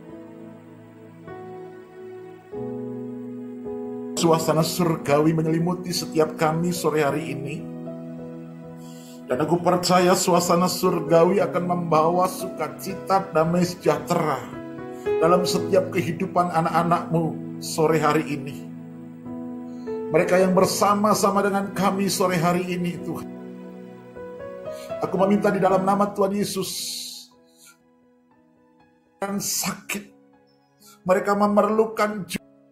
suasana surgawi menyelimuti setiap kami sore hari ini. Dan aku percaya suasana surgawi akan membawa sukacita, damai sejahtera dalam setiap kehidupan anak-anak-Mu sore hari ini. Mereka yang bersama-sama dengan kami sore hari ini Tuhan, aku meminta di dalam nama Tuhan Yesus, yang sakit, mereka memerlukan,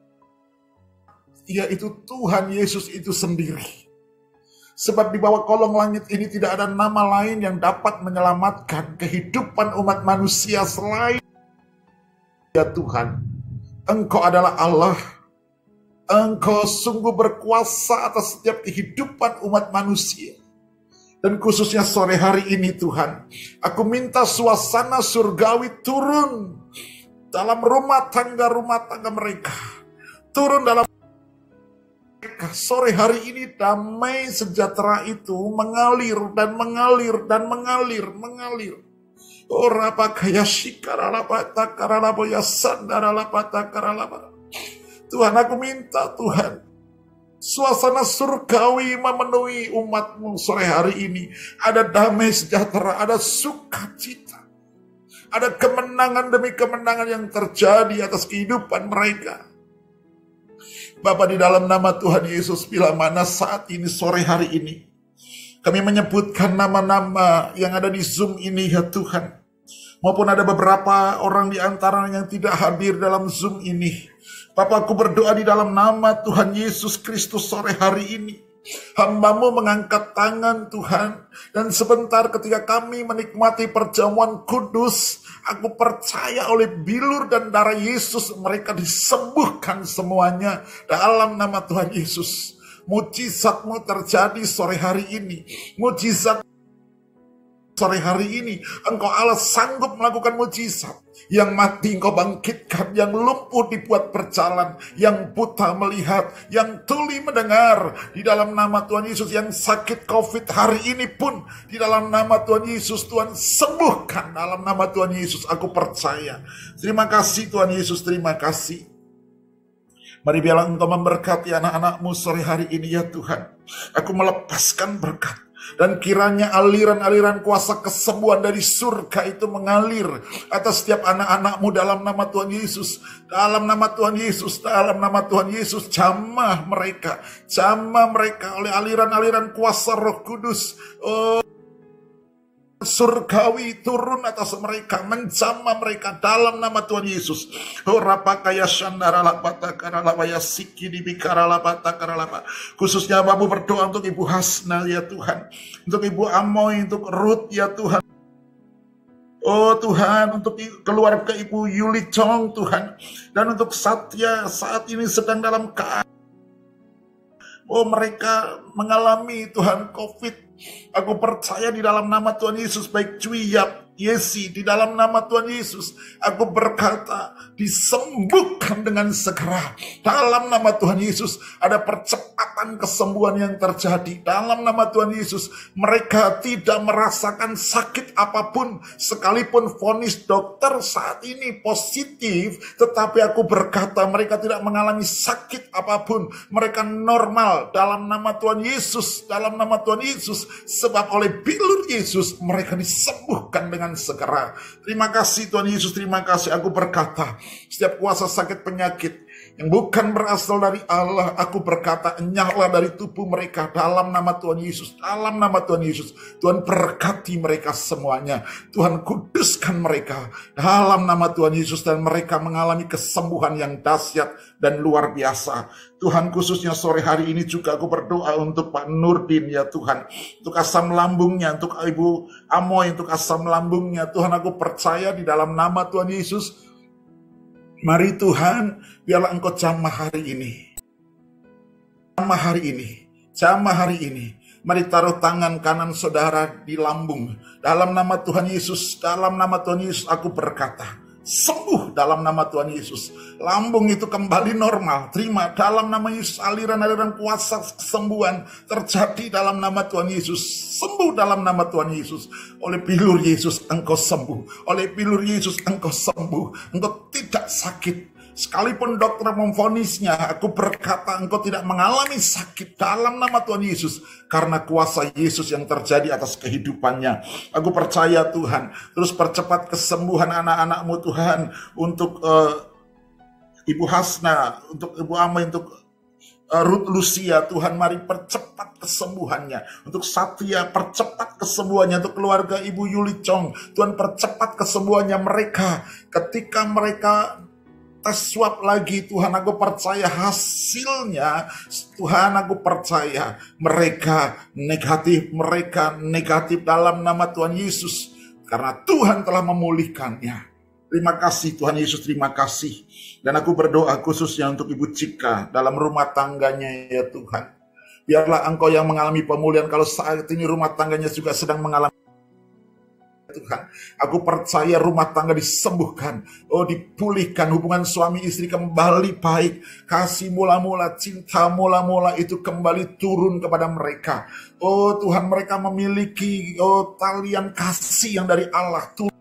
yaitu Tuhan Yesus itu sendiri. Sebab di bawah kolong langit ini tidak ada nama lain yang dapat menyelamatkan kehidupan umat manusia selain ya Tuhan. Engkau adalah Allah. Engkau sungguh berkuasa atas setiap kehidupan umat manusia. Dan khususnya sore hari ini Tuhan, aku minta suasana surgawi turun dalam rumah tangga-rumah tangga mereka. Turun dalam mereka. Sore hari ini damai sejahtera itu mengalir dan mengalir dan mengalir, mengalir. Ora pakaya shikaralapata karalaboya sandaralapata karalapa. Tuhan, aku minta Tuhan, suasana surgawi memenuhi umat-Mu sore hari ini. Ada damai sejahtera, ada sukacita, ada kemenangan demi kemenangan yang terjadi atas kehidupan mereka. Bapa, di dalam nama Tuhan Yesus, bila mana saat ini sore hari ini kami menyebutkan nama-nama yang ada di Zoom ini ya Tuhan, maupun ada beberapa orang di antara yang tidak hadir dalam Zoom ini. Bapa, aku berdoa di dalam nama Tuhan Yesus Kristus sore hari ini. Hamba-Mu mengangkat tangan Tuhan. Dan sebentar ketika kami menikmati perjamuan kudus, aku percaya oleh bilur dan darah Yesus mereka disembuhkan semuanya dalam nama Tuhan Yesus. Mujizat-Mu terjadi sore hari ini. Mujizat sore hari ini, Engkau Allah sanggup melakukan mujizat. Yang mati Engkau bangkitkan, yang lumpuh dibuat berjalan, yang buta melihat, yang tuli mendengar. Di dalam nama Tuhan Yesus, yang sakit COVID hari ini pun di dalam nama Tuhan Yesus, Tuhan sembuhkan dalam nama Tuhan Yesus. Aku percaya. Terima kasih Tuhan Yesus, terima kasih. Mari biarlah Engkau memberkati anak-anak-Mu sore hari ini ya Tuhan. Aku melepaskan berkat. Dan kiranya aliran-aliran kuasa kesembuhan dari surga itu mengalir atas setiap anak-anak-Mu dalam nama Tuhan Yesus. Dalam nama Tuhan Yesus, dalam nama Tuhan Yesus, jamah mereka. Jamah mereka oleh aliran-aliran kuasa Roh Kudus. Oh, surgawi turun atas mereka, menjamah mereka dalam nama Tuhan Yesus. Khususnya Bapak berdoa untuk Ibu Hasna ya Tuhan, untuk Ibu Amoy, untuk Ruth ya Tuhan. Oh Tuhan, untuk keluarga Ibu Yuli Chong Tuhan, dan untuk Satya saat ini sedang dalam keadaan, oh mereka mengalami Tuhan COVID. Aku percaya di dalam nama Tuhan Yesus, baik Cui Yap, Yesi, di dalam nama Tuhan Yesus, aku berkata, disembuhkan dengan segera. Dalam nama Tuhan Yesus, ada percepatan kesembuhan yang terjadi. Dalam nama Tuhan Yesus, mereka tidak merasakan sakit apapun, sekalipun vonis dokter saat ini positif, tetapi aku berkata, mereka tidak mengalami sakit apapun. Mereka normal dalam nama Tuhan Yesus, dalam nama Tuhan Yesus, sebab oleh bilur Yesus, mereka disembuhkan dengan segera. Terima kasih Tuhan Yesus, terima kasih. Aku berkata, setiap kuasa sakit penyakit yang bukan berasal dari Allah, aku berkata, enyahlah dari tubuh mereka dalam nama Tuhan Yesus, dalam nama Tuhan Yesus. Tuhan berkati mereka semuanya, Tuhan kuduskan mereka dalam nama Tuhan Yesus, dan mereka mengalami kesembuhan yang dahsyat dan luar biasa. Tuhan, khususnya sore hari ini juga aku berdoa untuk Pak Nurdin ya Tuhan, untuk asam lambungnya, untuk Ibu Amoy, untuk asam lambungnya. Tuhan, aku percaya di dalam nama Tuhan Yesus, Mari Tuhan, biarlah Engkau jamah hari ini. Jamah hari ini. Jamah hari ini. Mari taruh tangan kanan saudara di lambung. Dalam nama Tuhan Yesus, dalam nama Tuhan Yesus aku berkata, sembuh dalam nama Tuhan Yesus. Lambung itu kembali normal. Terima dalam nama Yesus. Aliran-aliran kuasa kesembuhan terjadi dalam nama Tuhan Yesus. Sembuh dalam nama Tuhan Yesus. Oleh pilur Yesus engkau sembuh. Oleh pilur Yesus engkau sembuh. Engkau tidak sakit. Sekalipun dokter memvonisnya, aku berkata engkau tidak mengalami sakit dalam nama Tuhan Yesus. Karena kuasa Yesus yang terjadi atas kehidupannya. Aku percaya Tuhan, terus percepat kesembuhan anak-anakmu Tuhan. Untuk uh, Ibu Hasna, untuk Ibu Amai, untuk uh, Ruth Lucia, Tuhan mari percepat kesembuhannya. Untuk Satya, percepat kesembuhannya. Untuk keluarga Ibu Yuli Chong, Tuhan percepat kesembuhannya mereka. Ketika mereka tes swab lagi, Tuhan aku percaya hasilnya, Tuhan aku percaya mereka negatif, mereka negatif dalam nama Tuhan Yesus. Karena Tuhan telah memulihkannya. Terima kasih Tuhan Yesus, terima kasih. Dan aku berdoa khususnya untuk Ibu Cika dalam rumah tangganya ya Tuhan. Biarlah Engkau yang mengalami pemulihan, kalau saat ini rumah tangganya juga sedang mengalami Tuhan, aku percaya rumah tangga disembuhkan, oh dipulihkan, hubungan suami istri kembali baik, kasih mula-mula, cinta mula-mula itu kembali turun kepada mereka. Oh Tuhan, mereka memiliki oh talian kasih yang dari Allah. Tuhan,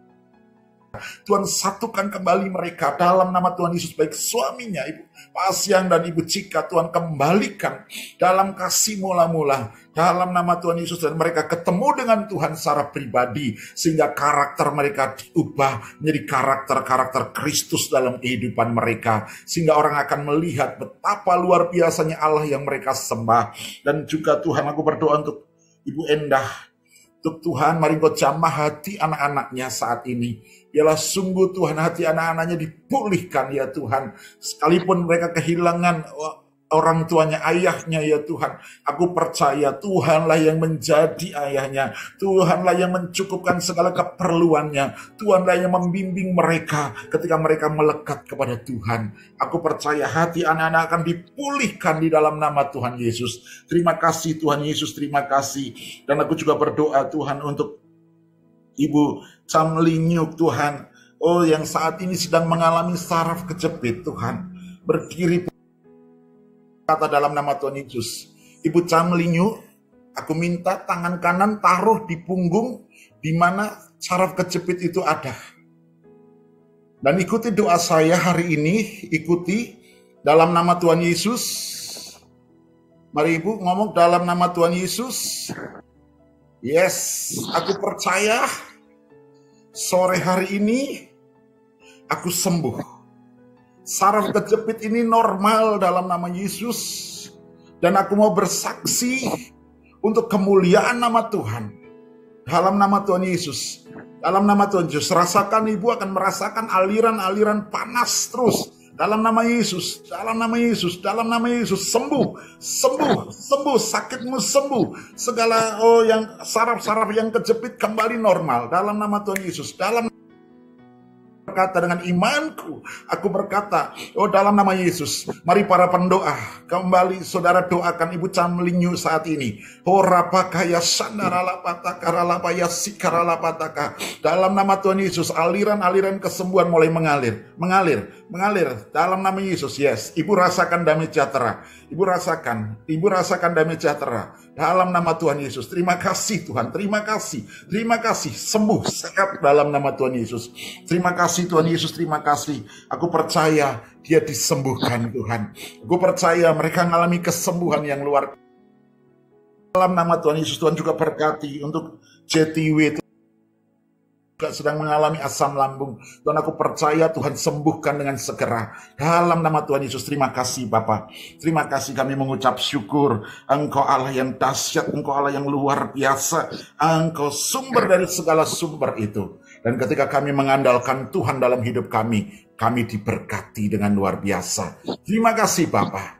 Tuhan satukan kembali mereka dalam nama Tuhan Yesus, baik suaminya Ibu Pasyang dan Ibu Cika, Tuhan kembalikan dalam kasih mula-mula dalam nama Tuhan Yesus, dan mereka ketemu dengan Tuhan secara pribadi sehingga karakter mereka diubah menjadi karakter-karakter Kristus dalam kehidupan mereka, sehingga orang akan melihat betapa luar biasanya Allah yang mereka sembah. Dan juga Tuhan, aku berdoa untuk Ibu Endah, untuk Tuhan mari Engkau jamah hati anak-anaknya saat ini. Biarlah sungguh Tuhan hati anak-anaknya dipulihkan ya Tuhan. Sekalipun mereka kehilangan orang tuanya, ayahnya ya Tuhan. Aku percaya Tuhanlah yang menjadi ayahnya. Tuhanlah yang mencukupkan segala keperluannya. Tuhanlah yang membimbing mereka ketika mereka melekat kepada Tuhan. Aku percaya hati anak-anak akan dipulihkan di dalam nama Tuhan Yesus. Terima kasih Tuhan Yesus, terima kasih. Dan aku juga berdoa Tuhan untuk Ibu Camlinyuk Tuhan, oh yang saat ini sedang mengalami saraf kejepit Tuhan, berdiri kata dalam nama Tuhan Yesus. Ibu Camlinyuk, aku minta tangan kanan taruh di punggung di mana saraf kejepit itu ada. Dan ikuti doa saya hari ini, ikuti dalam nama Tuhan Yesus. Mari Ibu ngomong dalam nama Tuhan Yesus. Yes, aku percaya sore hari ini aku sembuh. Saraf kejepit ini normal dalam nama Yesus. Dan aku mau bersaksi untuk kemuliaan nama Tuhan. Dalam nama Tuhan Yesus. Dalam nama Tuhan Yesus. Rasakan Ibu akan merasakan aliran-aliran panas terus. Dalam nama Yesus, dalam nama Yesus, dalam nama Yesus, sembuh, sembuh, sembuh, sakitmu sembuh. Segala oh yang saraf-saraf yang kejepit kembali normal. Dalam nama Tuhan Yesus, dalam berkata dengan imanku, aku berkata, oh dalam nama Yesus, mari para pendoa, kembali saudara doakan Ibu Camlinyuk saat ini. Oh rapakaya sandaralapataka ralapaya sikaralapataka. Dalam nama Tuhan Yesus, aliran-aliran kesembuhan mulai mengalir, mengalir, mengalir. Dalam nama Yesus, yes. Ibu rasakan damai sejahtera. Ibu rasakan, Ibu rasakan damai sejahtera. Dalam nama Tuhan Yesus, terima kasih Tuhan, terima kasih, terima kasih, sembuh, sehat dalam nama Tuhan Yesus. Terima kasih Tuhan Yesus, terima kasih. Aku percaya dia disembuhkan Tuhan. Aku percaya mereka mengalami kesembuhan yang luar biasa. Dalam nama Tuhan Yesus, Tuhan juga berkati untuk J T W juga sedang mengalami asam lambung. Tuhan aku percaya Tuhan sembuhkan dengan segera. Dalam nama Tuhan Yesus, terima kasih Bapa. Terima kasih kami mengucap syukur. Engkau Allah yang dahsyat, Engkau Allah yang luar biasa. Engkau sumber dari segala sumber itu. Dan ketika kami mengandalkan Tuhan dalam hidup kami, kami diberkati dengan luar biasa. Terima kasih Bapa.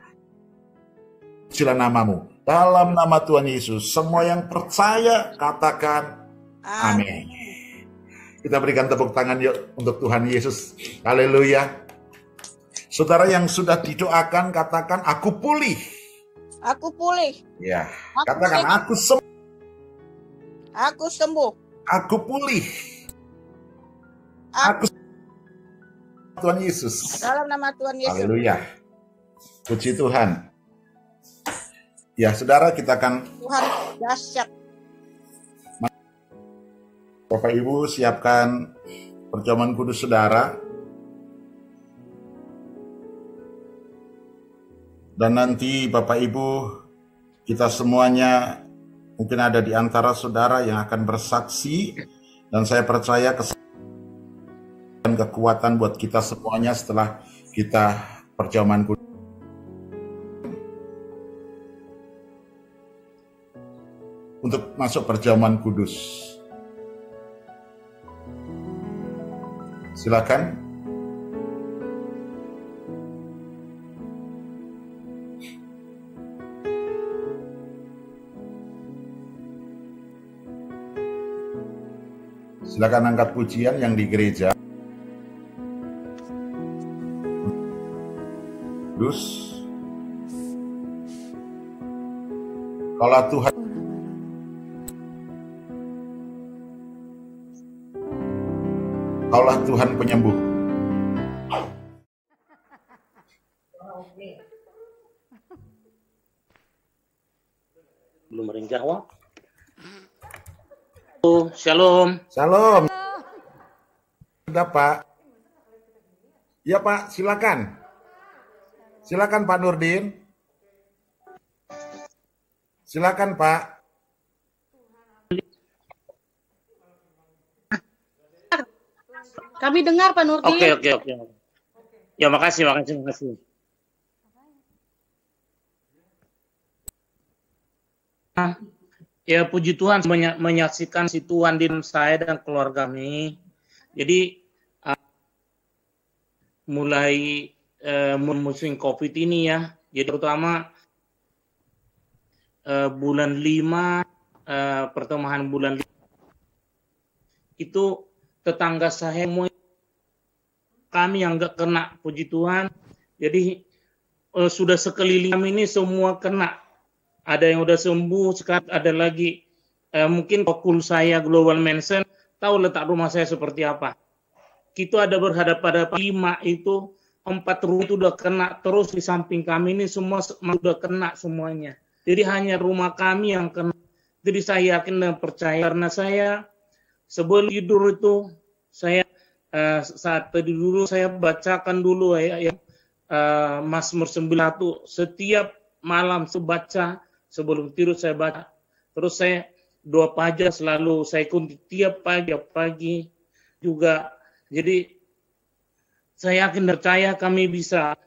Sila namamu. Dalam nama Tuhan Yesus, semua yang percaya katakan amin. Kita berikan tepuk tangan yuk untuk Tuhan Yesus. Haleluya. Saudara yang sudah didoakan, katakan aku pulih. Aku pulih. Ya, Aku katakan sembuh. aku sembuh. Aku sembuh. Aku pulih. Aku Tuhan Yesus. Dalam nama Tuhan Yesus. Haleluya. Puji Tuhan. Ya, saudara, kita akan Tuhan dahsyat. Bapak Ibu siapkan perjamuan kudus saudara. Dan nanti Bapak Ibu, kita semuanya mungkin ada di antara saudara yang akan bersaksi. Dan saya percaya kesaksian kekuatan buat kita semuanya setelah kita perjamuan kudus. Untuk masuk perjamuan kudus. Silakan. Silakan angkat pujian yang di gereja. Kudus. Kalau Tuhan Kaulah Tuhan penyembuh. Belum ada yang jawab. Oh, shalom. Shalom. Sudah Pak. Ya Pak, silakan. Silakan Pak Nurdin. Silakan Pak. Kami dengar Pak Nurdin. Oke, oke, oke. Ya, makasih, makasih, makasih. Nah, ya puji Tuhan menya- menyaksikan si Tuhan di dalam saya dan keluarga kami. Jadi uh, mulai uh, musim COVID ini ya, jadi terutama uh, bulan lima, uh, pertengahan bulan lima, itu tetangga saya semua kami yang nggak kena, puji Tuhan. Jadi uh, sudah sekeliling kami ini semua kena. Ada yang udah sembuh, sekarang ada lagi eh, mungkin pokul saya Global Mansion tahu letak rumah saya seperti apa. Kita ada berhadapan pada lima itu, empat rumah itu udah kena, terus di samping kami ini semua sudah kena semuanya. Jadi hanya rumah kami yang kena. Jadi saya yakin dan percaya karena saya sebelum tidur itu saya eh, saat tadi dulu saya bacakan dulu ya yang eh, Mazmur sembilan puluh satu setiap malam sebaca. Sebelum tidur saya baca, terus saya doa pagi selalu saya ikuti tiap pagi, tiap pagi juga. Jadi saya yakin percaya kami bisa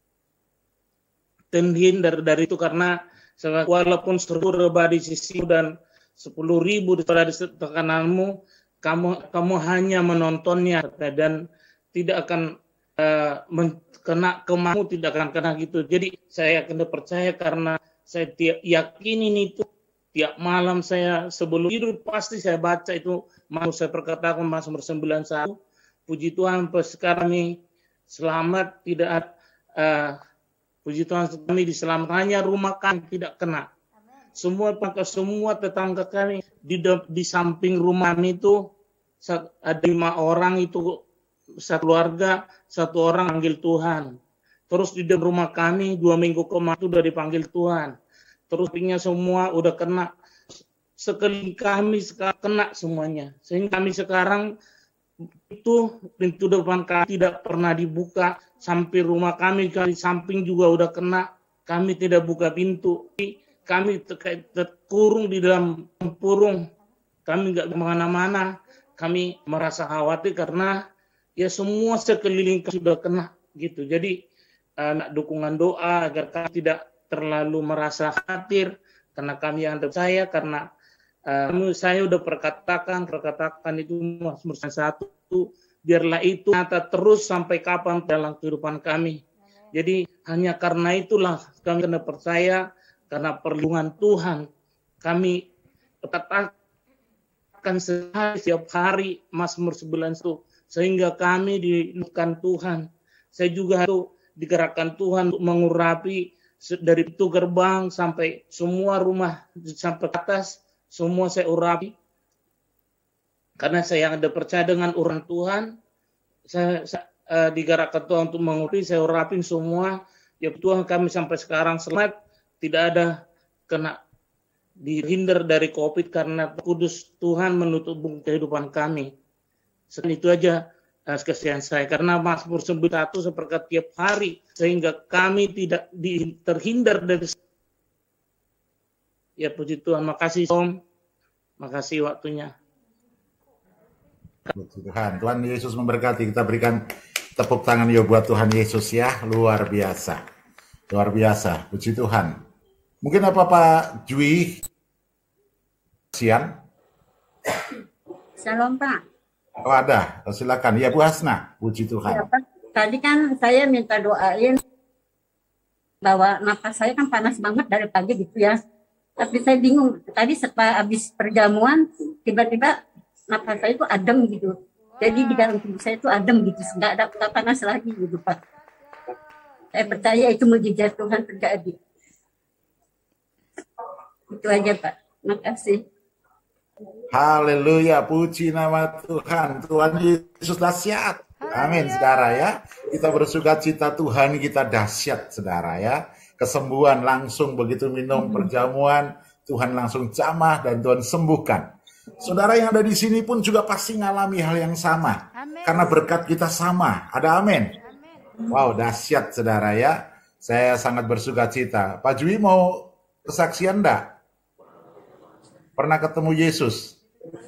terhindar dari itu karena walaupun seribu rebah di sisi dan sepuluh ribu di tekananmu, kamu kamu hanya menontonnya dan tidak akan uh, kena kemamu, tidak akan kena gitu. Jadi saya yakin percaya karena saya tiap yakin ini itu tiap malam saya sebelum tidur pasti saya baca itu mau saya perkatakan Mazmur sembilan puluh satu. Puji Tuhan sekarang ini selamat tidak uh, puji Tuhan kami diselamatkan, hanya rumah kami tidak kena. Semua semua tetangga kami di di samping rumah kami itu ada lima orang itu satu keluarga, satu orang panggil Tuhan. Terus di dalam rumah kami dua minggu kemarin itu udah dipanggil Tuhan. Terus pinnya semua udah kena. Sekeliling kami sekarang kena semuanya. Sehingga kami sekarang itu pintu depan kami tidak pernah dibuka. Sampai rumah kami di samping juga udah kena. Kami tidak buka pintu. Kami terkurung di dalam tempurung. Kami nggak kemana-mana. Kami merasa khawatir karena ya semua sekeliling kami sudah kena gitu. Jadi Uh, dukungan doa agar kami tidak terlalu merasa khawatir karena kami yang percaya karena uh, saya udah perkatakan perkatakan itu Mazmur satu biarlah itu nyata terus sampai kapan dalam kehidupan kami. Jadi hanya karena itulah kami kena percaya karena perlindungan Tuhan kami katakan setiap hari Mazmur sembilan puluh satu sehingga kami dilindungi Tuhan. Saya juga tuh digerakkan Tuhan untuk mengurapi dari pintu gerbang sampai semua rumah sampai ke atas, semua saya urapi. Karena saya ada percaya dengan urusan Tuhan, saya, saya uh, digerakkan Tuhan untuk mengurapi, saya urapin semua. Ya Tuhan, kami sampai sekarang selamat, tidak ada kena dihindar dari COVID karena kudus Tuhan menutup kehidupan kami. Selain itu aja uh, kesian saya, karena Mazmur sembilan puluh satu seperti tiap hari, sehingga kami tidak di, terhindar dari. Ya puji Tuhan, makasih Om, makasih waktunya. Puji Tuhan, Tuhan Yesus memberkati. Kita berikan tepuk tangan ya buat Tuhan Yesus ya, luar biasa, luar biasa. Puji Tuhan. Mungkin apa Pak Jui? Sian? Shalom Pak. Oh ada, silakan. Ya Bu Hasna, puji Tuhan. Ya, Pak. Tadi kan saya minta doain bahwa napas saya kan panas banget dari pagi gitu ya. Tapi saya bingung, tadi setelah habis perjamuan, tiba-tiba napas saya itu adem gitu. Jadi di dalam tubuh saya itu adem gitu, nggak ada nggak panas lagi gitu Pak. Saya percaya itu mujizat Tuhan terjadi. Itu aja Pak. Terima kasih. Haleluya, puji nama Tuhan. Tuhan Yesus dahsyat. Amin, saudara ya. Kita bersuka cita Tuhan kita dahsyat, saudara ya. Kesembuhan langsung begitu minum perjamuan, Tuhan langsung jamah dan Tuhan sembuhkan. Saudara yang ada di sini pun juga pasti ngalami hal yang sama. Amen. Karena berkat kita sama. Ada amin. Amen. Wow, dahsyat saudara ya. Saya sangat bersuka cita. Pak Jui mau kesaksian enggak? Pernah ketemu Yesus?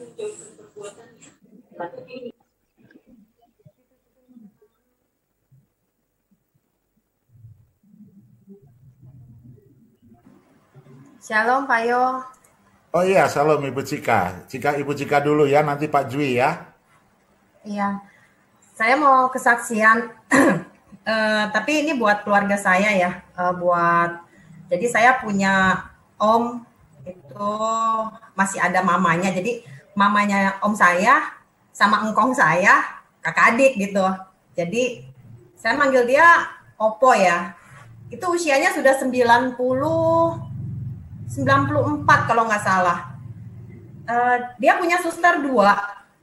Shalom Pak Yo. Oh iya, shalom Ibu Cika. Cika Ibu Cika dulu ya, nanti Pak Jui ya. Iya, saya mau kesaksian, uh, tapi ini buat keluarga saya ya, uh, buat, jadi saya punya om, itu masih ada mamanya, jadi mamanya om saya sama engkong saya, kakak adik gitu. Jadi saya manggil dia Opo ya, itu usianya sudah sembilan puluh, sembilan puluh empat kalau nggak salah. Uh, dia punya suster dua.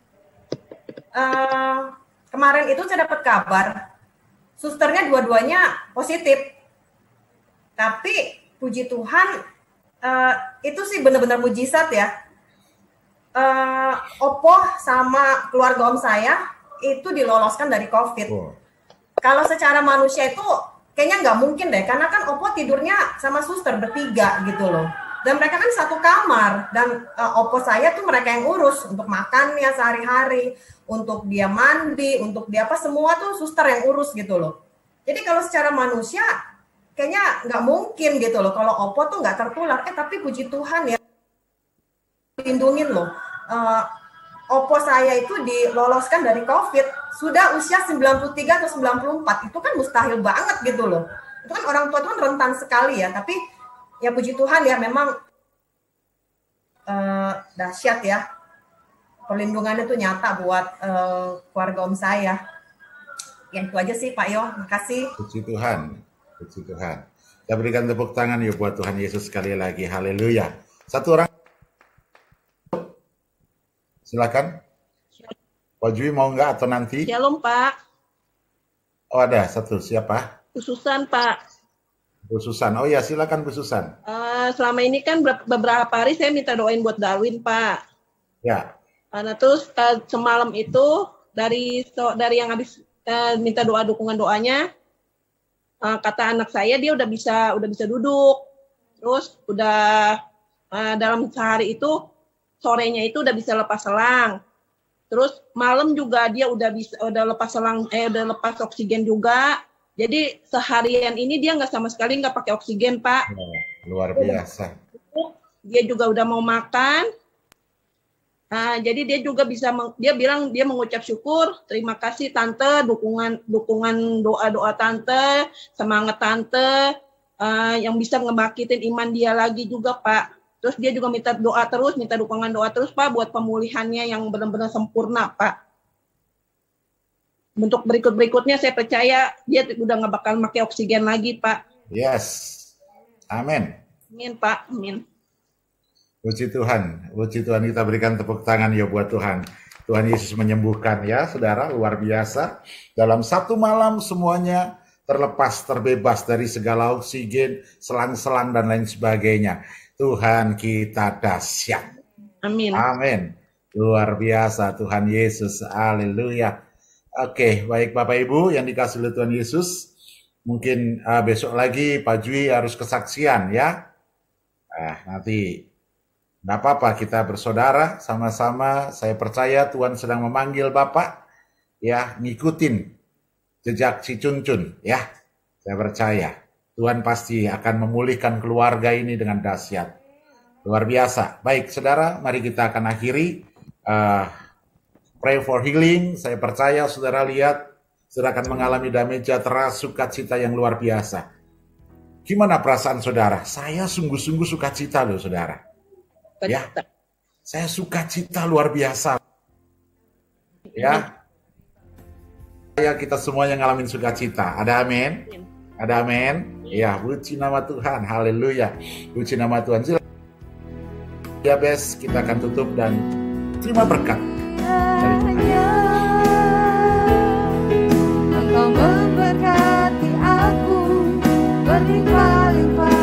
Uh, kemarin itu saya dapat kabar, susternya dua-duanya positif. Tapi puji Tuhan, uh, itu sih benar-benar mujizat ya. Uh, Opo sama keluarga om saya itu diloloskan dari COVID. Oh. Kalau secara manusia itu kayaknya nggak mungkin deh, karena kan Opo tidurnya sama suster bertiga gitu loh. Dan mereka kan satu kamar, dan uh, Opo saya tuh mereka yang urus untuk makannya sehari-hari, untuk dia mandi, untuk dia apa, semua tuh suster yang urus gitu loh. Jadi kalau secara manusia kayaknya nggak mungkin gitu loh, kalau Opo tuh nggak tertular. Eh tapi puji Tuhan ya, lindungin loh. Uh, Opo saya itu diloloskan dari COVID, sudah usia sembilan puluh tiga atau sembilan puluh empat, itu kan mustahil banget gitu loh. Itu kan orang tua itu kan rentan sekali ya, tapi ya puji Tuhan ya, memang uh, dahsyat ya. Perlindungannya tuh nyata buat uh, keluarga om saya. Ya itu aja sih Pak Yo, makasih. Puji Tuhan, puji Tuhan. Kita berikan tepuk tangan yuk buat Tuhan Yesus sekali lagi, haleluya. Satu orang, silakan. Pak Jui mau nggak atau nanti? Shalom Pak. Oh ada satu, siapa? Bu Susan Pak. Bu Susan, oh ya silakan Bu Susan. Uh, selama ini kan beberapa hari saya minta doain buat Darwin Pak. Ya. Uh, nah terus uh, semalam itu dari so, dari yang habis uh, minta doa dukungan doanya, uh, kata anak saya dia udah bisa udah bisa duduk. Terus udah uh, dalam sehari itu sorenya itu udah bisa lepas selang. Terus malam juga dia udah bisa udah lepas selang eh udah lepas oksigen juga. Jadi seharian ini dia nggak sama sekali nggak pakai oksigen Pak. Oh, luar biasa. Dia juga udah mau makan. Nah, jadi dia juga bisa dia bilang dia mengucap syukur, terima kasih Tante, dukungan dukungan doa-doa Tante, semangat Tante uh, yang bisa ngebangkitin iman dia lagi juga Pak. Terus dia juga minta doa terus, minta dukungan doa terus Pak buat pemulihannya yang benar-benar sempurna Pak. bentuk berikut-berikutnya saya percaya dia udah nggak bakal pakai oksigen lagi, Pak. Yes. Amin. Amin, Pak. Amin. Puji Tuhan. Puji Tuhan, kita berikan tepuk tangan ya buat Tuhan. Tuhan Yesus menyembuhkan ya, saudara, luar biasa. Dalam satu malam semuanya terlepas, terbebas dari segala oksigen, selang-selang dan lain sebagainya. Tuhan kita dahsyat. Amin. Amin. Luar biasa Tuhan Yesus. Haleluya. Oke, baik Bapak Ibu yang dikasih oleh Tuhan Yesus. Mungkin uh, besok lagi Pak Jui harus kesaksian ya. Ah, nanti nggak apa-apa, kita bersaudara sama-sama. Saya percaya Tuhan sedang memanggil Bapak ya, ngikutin jejak si Cuncun ya. Saya percaya Tuhan pasti akan memulihkan keluarga ini dengan dahsyat. Luar biasa. Baik saudara, mari kita akan akhiri uh, pray for healing. Saya percaya saudara lihat, saudara akan mengalami damai sejahtera, sukacita yang luar biasa. Gimana perasaan saudara? Saya sungguh-sungguh sukacita loh saudara. Ya, saya sukacita luar biasa. Ya, ya kita semuanya ngalamin sukacita. Ada amin? Ada amin? Ya, puji nama Tuhan. Haleluya. Puji nama Tuhan. Silakan. Ya, bes, kita akan tutup dan terima berkat dari Tuhan. Engkau memberkati aku berlimpah-limpah.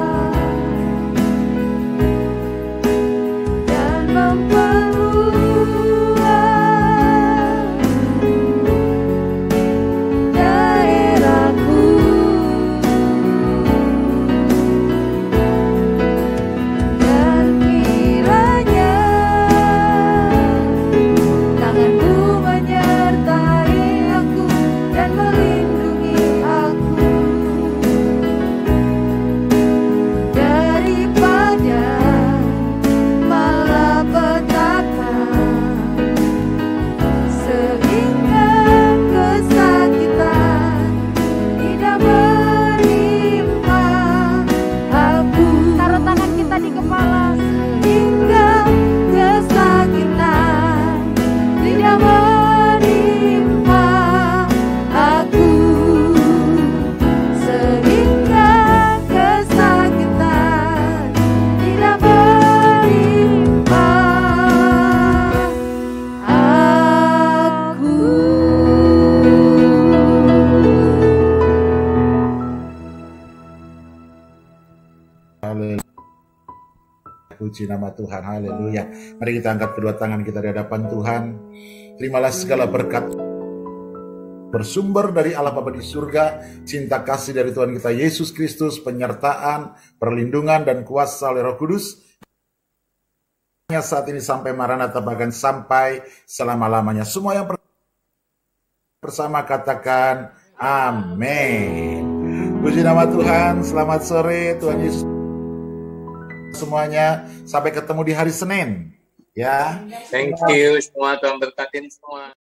Puji nama Tuhan, haleluya. Mari kita angkat kedua tangan kita di hadapan Tuhan. Terimalah segala berkat bersumber dari Allah Bapa di surga, cinta kasih dari Tuhan kita Yesus Kristus, penyertaan, perlindungan dan kuasa oleh Roh Kudus saat ini sampai Maranatha, bahkan sampai selama-lamanya. Semua yang bersama katakan amin. Puji nama Tuhan. Selamat sore, Tuhan Yesus semuanya. Sampai ketemu di hari Senin ya. Thank you semua, Tuhan berkatin semua.